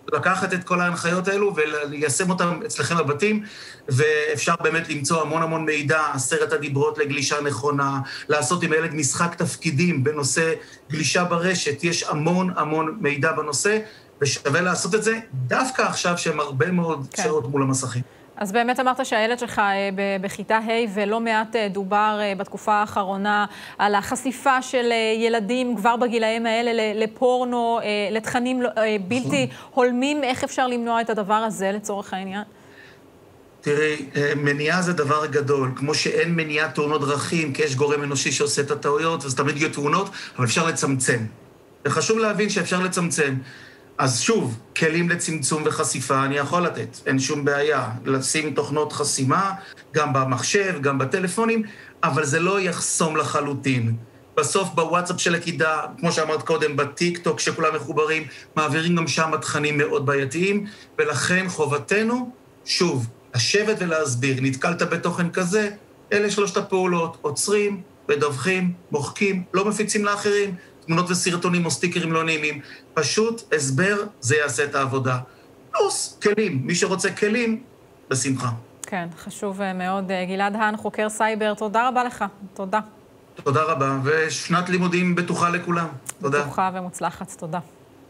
לקחת את כל ההנחיות האלו וליישם אותם אצלכם בבתים, ואפשר באמת למצוא המון מידע, 10 הדיברות לגלישה נכונה, לעשות עם הילד משחק תפקידים בנושא גלישה ברשת, יש המון מידע בנושא, ושווה לעשות את זה דווקא עכשיו שהם הרבה מאוד שעות מול המסכים. אז באמת אמרת שהילד שלך בכיתה ה' ולא מעט דובר בתקופה האחרונה על החשיפה של ילדים כבר בגילאים האלה לפורנו, לתכנים בלתי הולמים. איך אפשר למנוע את הדבר הזה לצורך העניין? תראי, מניעה זה דבר גדול, כמו שאין מניעה תאונות דרכים, כי יש גורם אנושי שעושה את הטעויות, אז תמיד יהיו תאונות, אבל אפשר לצמצם. וחשוב להבין שאפשר לצמצם. אז שוב, כלים לצמצום וחשיפה אני יכול לתת, אין שום בעיה. לשים תוכנות חסימה, גם במחשב, גם בטלפונים, אבל זה לא יחסום לחלוטין. בסוף בוואטסאפ של הכידה, כמו שאמרת קודם, בטיק טוק שכולם מחוברים, מעבירים גם שם תכנים מאוד בעייתיים, ולכן חובתנו, שוב, לשבת ולהסביר, נתקלת בתוכן כזה, אלה 3 הפעולות, עוצרים, מדווחים, מוחקים, לא מפיצים לאחרים, תמונות וסרטונים או סטיקרים לא נעימים, פשוט הסבר, זה יעשה את העבודה. פלוס, כלים, מי שרוצה כלים, בשמחה. כן, חשוב מאוד. גלעד האן, חוקר סייבר, תודה רבה לך. תודה. תודה רבה, ושנת לימודים בטוחה לכולם. תודה. בטוחה ומוצלחת, תודה.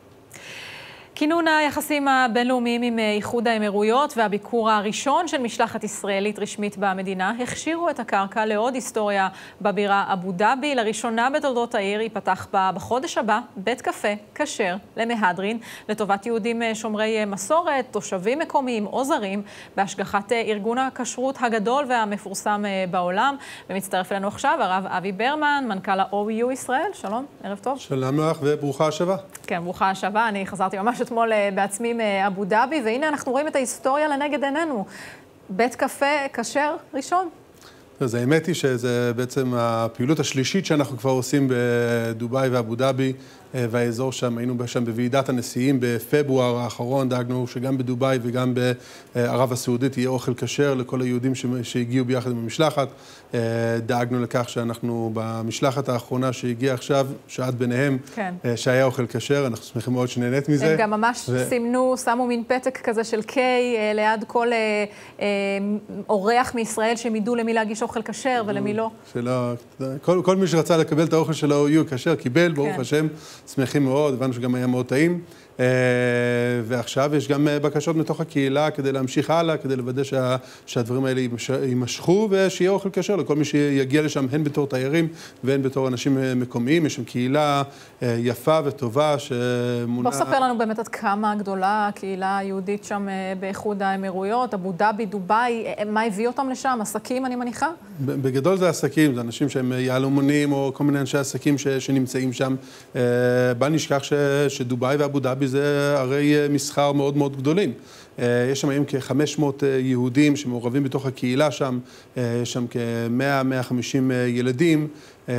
כינון היחסים הבינלאומיים עם איחוד האמירויות והביקור הראשון של משלחת ישראלית רשמית במדינה הכשירו את הקרקע לעוד היסטוריה בבירה אבו דאבי. לראשונה בתולדות העיר ייפתח בחודש הבא בית קפה כשר למהדרין לטובת יהודים שומרי מסורת, תושבים מקומיים או זרים, בהשגחת ארגון הכשרות הגדול והמפורסם בעולם. ומצטרף אלינו עכשיו הרב אבי ברמן, מנכ"ל ה-OU ישראל. שלום, ערב טוב. שלום לך וברוכה השבה. כן, ברוכה השבה. אני חזרתי ממש אתמול בעצמי מאבו דאבי, והנה אנחנו רואים את ההיסטוריה לנגד עינינו. בית קפה כשר ראשון. אז האמת היא שזה בעצם הפעילות השלישית שאנחנו כבר עושים בדובאי ואבו דאבי, והאזור שם, היינו שם בוועידת הנשיאים בפברואר האחרון, דאגנו שגם בדובאי וגם בערב הסעודית יהיה אוכל כשר לכל היהודים שהגיעו ביחד עם המשלחת. דאגנו לכך שאנחנו במשלחת האחרונה שהגיעה עכשיו, שעת ביניהם, שהיה אוכל כשר, אנחנו שמחים מאוד שנהנית מזה. הם גם ממש סימנו, שמו מין פתק כזה של קיי ליד כל אורח מישראל שהם ידעו למי להגיש אוכל כשר ולמי לא. כל מי שרצה לקבל את האוכל של ה-OU כשר קיבל, ברוך השם. שמחים מאוד, הבנו שגם היה מאוד טעים, ועכשיו יש גם בקשות מתוך הקהילה כדי להמשיך הלאה, כדי לוודא שהדברים האלה יימשכו, ושיהיה אוכל כשר לכל מי שיגיע לשם, הן בתור תיירים והן בתור אנשים מקומיים. יש שם קהילה יפה וטובה שמונה... בוא ספר לנו באמת עד כמה גדולה הקהילה היהודית שם באיחוד האמירויות, אבו דאבי, דובאי, מה הביא אותם לשם? עסקים, אני מניחה? בגדול זה עסקים, זה אנשים שהם יהלומנים או כל מיני אנשי עסקים שנמצאים שם. בל נשכח שדובאי ואבו דאבי זה הרי מסחר מאוד מאוד גדולים. יש שם היום כ-500 יהודים שמעורבים בתוך הקהילה שם, יש שם כ-100-150 ילדים.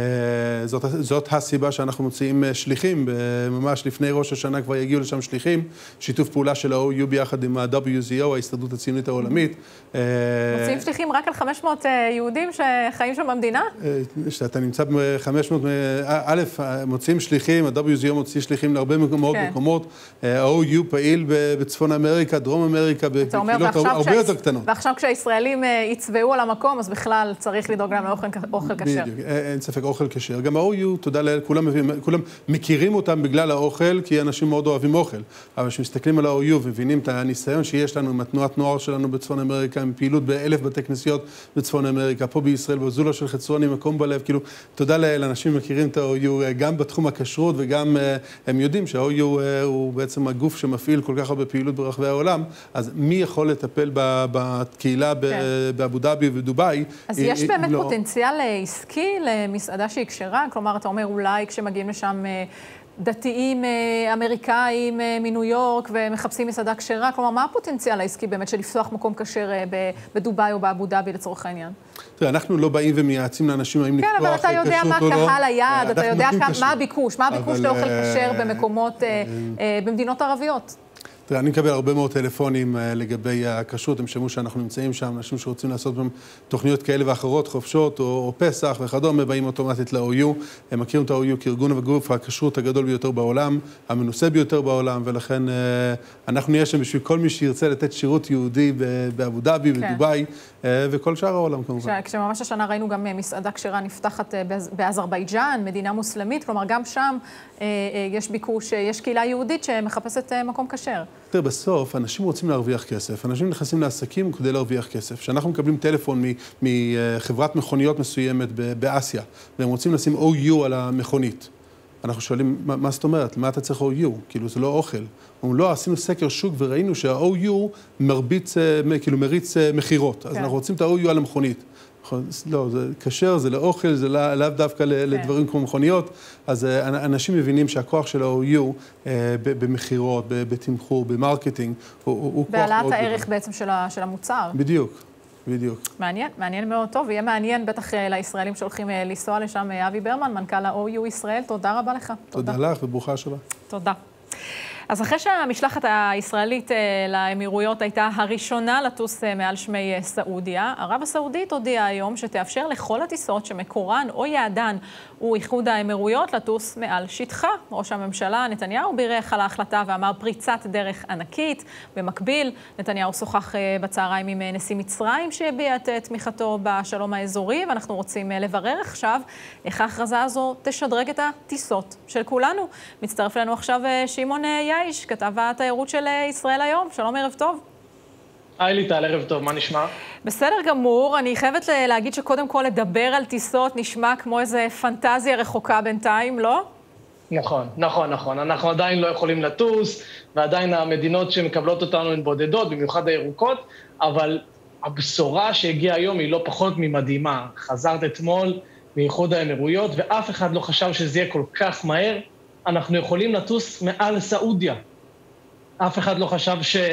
זאת הסיבה שאנחנו מוציאים שליחים, ממש לפני ראש השנה כבר יגיעו לשם שליחים, שיתוף פעולה של ה-OU ביחד עם ה-WZO, ההסתדרות הציונית העולמית. מוציאים שליחים רק על 500 יהודים שחיים שם במדינה? שאתה נמצא ב-500, א', מוציאים שליחים, ה-WZO מוציא שליחים להרבה מאוד מקומות, ה-OU פעיל בצפון אמריקה, דרום אמריקה, בקהילות הרבה יותר קטנות. ועכשיו כשהישראלים יצבעו על המקום, אז בכלל צריך לדאוג להם לאוכל כשר. אין ספק, אוכל כשר. גם ה-OU, תודה לאל, כולם מכירים אותם בגלל האוכל, כי אנשים מאוד אוהבים אוכל. אבל כשמסתכלים על ה-OU ומבינים את הניסיון שיש לנו עם התנועת נוער שלנו בצפון אמריקה, עם פעילות ב1,000 בתי כנסיות בצפון אמריקה, פה בישראל, בזולה של חצרוני, מקום בלב, כאילו, תודה לאל, אנשים מכירים את ה-OU גם בתחום הכשרות, וגם הם יודעים שה-OU הוא בעצם הגוף שמפעיל כל כך הרבה פעילות ברחבי העולם, אז מי יכול לטפל בקהילה באבו דאבי ודובאי? אז יש באמת פוטנציאל עסקי למסעדה שהיא כשרה? כלומר, אתה אומר אולי כשמגיעים לשם דתיים אמריקאים מניו יורק ומחפשים מסעדה כשרה, כלומר, מה הפוטנציאל העסקי באמת של לפתוח מקום כשר בדובאי או באבו דאבי לצורך העניין? תראה, אנחנו לא באים ומייעצים לאנשים האם לפתוח כשרות או לא. כן, אבל אתה יודע מה קהל היעד, אתה יודע מה הביקוש לאוכל כשר במקומות, במדינות ערביות. תראה, אני מקבל הרבה מאוד טלפונים לגבי הכשרות, הם שמעו שאנחנו נמצאים שם, אנשים שרוצים לעשות בהם תוכניות כאלה ואחרות, חופשות או פסח וכדומה, באים אוטומטית ל-OU. הם מכירים את ה-OU כארגון וגוף הכשרות הגדול ביותר בעולם, המנוסה ביותר בעולם, ולכן אנחנו נהיה שם בשביל כל מי שירצה לתת שירות יהודי באבו דאבי, בדובאי, וכל שאר העולם כמובן. כשממש השנה ראינו גם מסעדה כשרה נפתחת באזרבייג'אן, מדינה מוסלמית, כלומר גם שם יש ביקוש, יש קהילה יהודית שמחפשת מקום כשר. תראה, בסוף, אנשים רוצים להרוויח כסף. אנשים נכנסים לעסקים כדי להרוויח כסף. כשאנחנו מקבלים טלפון מחברת מכוניות מסוימת באסיה, והם רוצים לשים OU על המכונית, אנחנו שואלים, מה זאת אומרת? מה אתה צריך OU? כאילו, זה לא אוכל. אומרים, לא, עשינו סקר שוק וראינו שה-OU מריץ מחירות. אז אנחנו רוצים את ה-OU על המכונית. לא, זה כשר, זה לאוכל, זה לאו דווקא לדברים כמו מכוניות. אז אנשים מבינים שהכוח של ה-OU במחירות, בתמחור, במרקטינג, הוא כוח מאוד גדול. בהעלאת הערך בעצם של המוצר. בדיוק, בדיוק. מעניין מאוד טוב, ויהיה מעניין בטח לישראלים שהולכים לנסוע לשם. אבי ברמן, מנכ"ל ה-OU ישראל, תודה רבה לך. תודה לך וברוכה השבה. תודה. אז אחרי שהמשלחת הישראלית לאמירויות הייתה הראשונה לטוס מעל שמי סעודיה, ערב הסעודית הודיעה היום שתאפשר לכל הטיסות שמקורן או יעדן הוא איחוד האמירויות לטוס מעל שטחה. ראש הממשלה נתניהו בירך על ההחלטה ואמר פריצת דרך ענקית. במקביל, נתניהו שוחח בצהריים עם נשיא מצרים שהביע את תמיכתו בשלום האזורי, ואנחנו רוצים לברר עכשיו איך ההכרזה הזו תשדרג את הטיסות של כולנו. מצטרף לנו עכשיו שמעון יעיש, כתב התיירות של ישראל היום. שלום, ערב טוב. היי ליטל, ערב טוב, מה נשמע? בסדר גמור, אני חייבת להגיד שקודם כל לדבר על טיסות נשמע כמו איזה פנטזיה רחוקה בינתיים, לא? נכון. אנחנו עדיין לא יכולים לטוס, ועדיין המדינות שמקבלות אותנו הן בודדות, במיוחד הירוקות, אבל הבשורה שהגיעה היום היא לא פחות ממדהימה. חזרת אתמול מאיחוד האמירויות, ואף אחד לא חשב שזה יהיה כל כך מהר. אנחנו יכולים לטוס מעל סעודיה. אף אחד לא חשב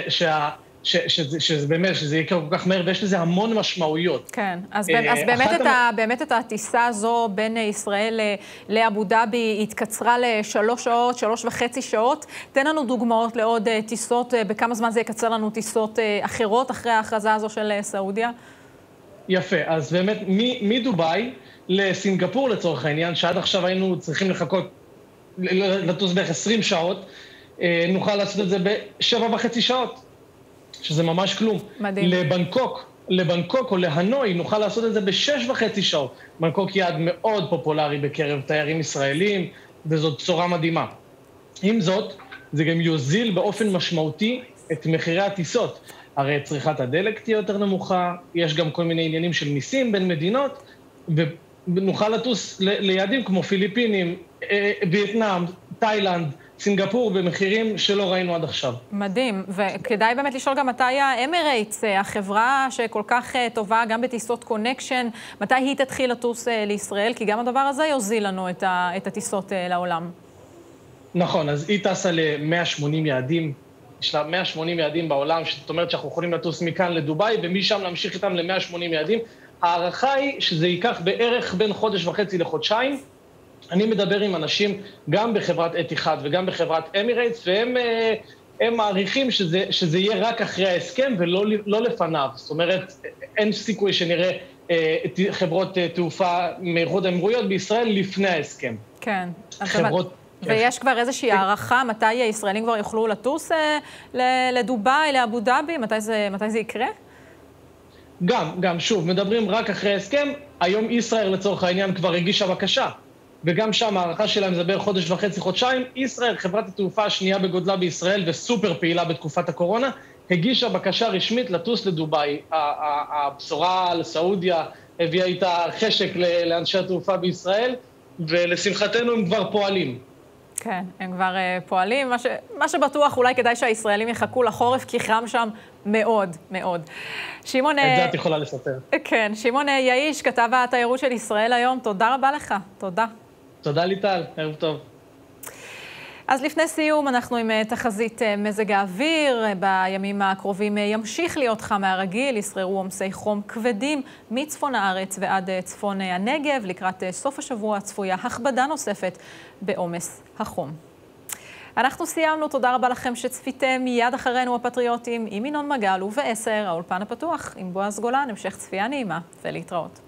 שזה באמת, שזה יהיה כל כך מהר, ויש לזה המון משמעויות. כן, אז באמת את הטיסה הזו בין ישראל לאבו דאבי התקצרה ל3 שעות, 3.5 שעות. תן לנו דוגמאות לעוד טיסות, בכמה זמן זה יקצר לנו טיסות אחרות אחרי ההכרזה הזו של סעודיה? יפה, אז באמת מדובאי לסינגפור לצורך העניין, שעד עכשיו היינו צריכים לחכות לטוס בערך 20 שעות, נוכל לעשות את זה ב7.5 שעות. שזה ממש כלום. מדהים. לבנקוק או להנוי נוכל לעשות את זה ב6.5 שעות. בנקוק יעד מאוד פופולרי בקרב תיירים ישראלים, וזאת בשורה מדהימה. עם זאת, זה גם יוזיל באופן משמעותי את מחירי הטיסות. הרי צריכת הדלק תהיה יותר נמוכה, יש גם כל מיני עניינים של מיסים בין מדינות, ונוכל לטוס ליעדים כמו פיליפינים, וייטנאם, תאילנד, סינגפור במחירים שלא ראינו עד עכשיו. מדהים, וכדאי באמת לשאול גם מתי האמירייטס, החברה שכל כך טובה גם בטיסות קונקשן, מתי היא תתחיל לטוס לישראל, כי גם הדבר הזה יוזיל לנו את הטיסות לעולם. נכון, אז היא טסה ל-180 יעדים, יש לה 180 יעדים בעולם, זאת אומרת שאנחנו יכולים לטוס מכאן לדובאי, ומשם להמשיך איתם ל-180 יעדים. הערכה היא שזה ייקח בערך בין חודש וחצי לחודשיים. אני מדבר עם אנשים גם בחברת אתיחאד וגם בחברת אמירייטס, והם מעריכים שזה יהיה רק אחרי ההסכם ולא לפניו. זאת אומרת, אין סיכוי שנראה חברות תעופה מאיחוד האמירויות בישראל לפני ההסכם. כן. ויש כבר איזושהי הערכה מתי הישראלים כבר יוכלו לטוס לדובאי, לאבו דאבי? מתי זה יקרה? גם, שוב, מדברים רק אחרי ההסכם. היום ישראל לצורך העניין כבר הגישה בקשה. וגם שם הערכה שלהם זה בערך חודש וחצי, חודשיים. ישראל, חברת התעופה השנייה בגודלה בישראל וסופר פעילה בתקופת הקורונה, הגישה בקשה רשמית לטוס לדובאי. הבשורה לסעודיה הביאה איתה חשק לאנשי התעופה בישראל, ולשמחתנו הם כבר פועלים. כן, הם כבר פועלים. מה שבטוח אולי כדאי שהישראלים יחכו לחורף, כי חם שם מאוד, מאוד. שמעון... את זה את יכולה לספר. כן, שמעון יעיש, כתב התיירות של ישראל היום. תודה רבה לך. תודה. תודה ליטל, ערב טוב. אז לפני סיום, אנחנו עם תחזית מזג האוויר. בימים הקרובים ימשיך להיות חם מהרגיל, ישררו עומסי חום כבדים מצפון הארץ ועד צפון הנגב. לקראת סוף השבוע צפויה הכבדה נוספת בעומס החום. אנחנו סיימנו, תודה רבה לכם שצפיתם. מיד אחרינו הפטריוטים עם ינון מגל, וב-10 האולפן הפתוח עם בועז גולן. המשך צפייה נעימה ולהתראות.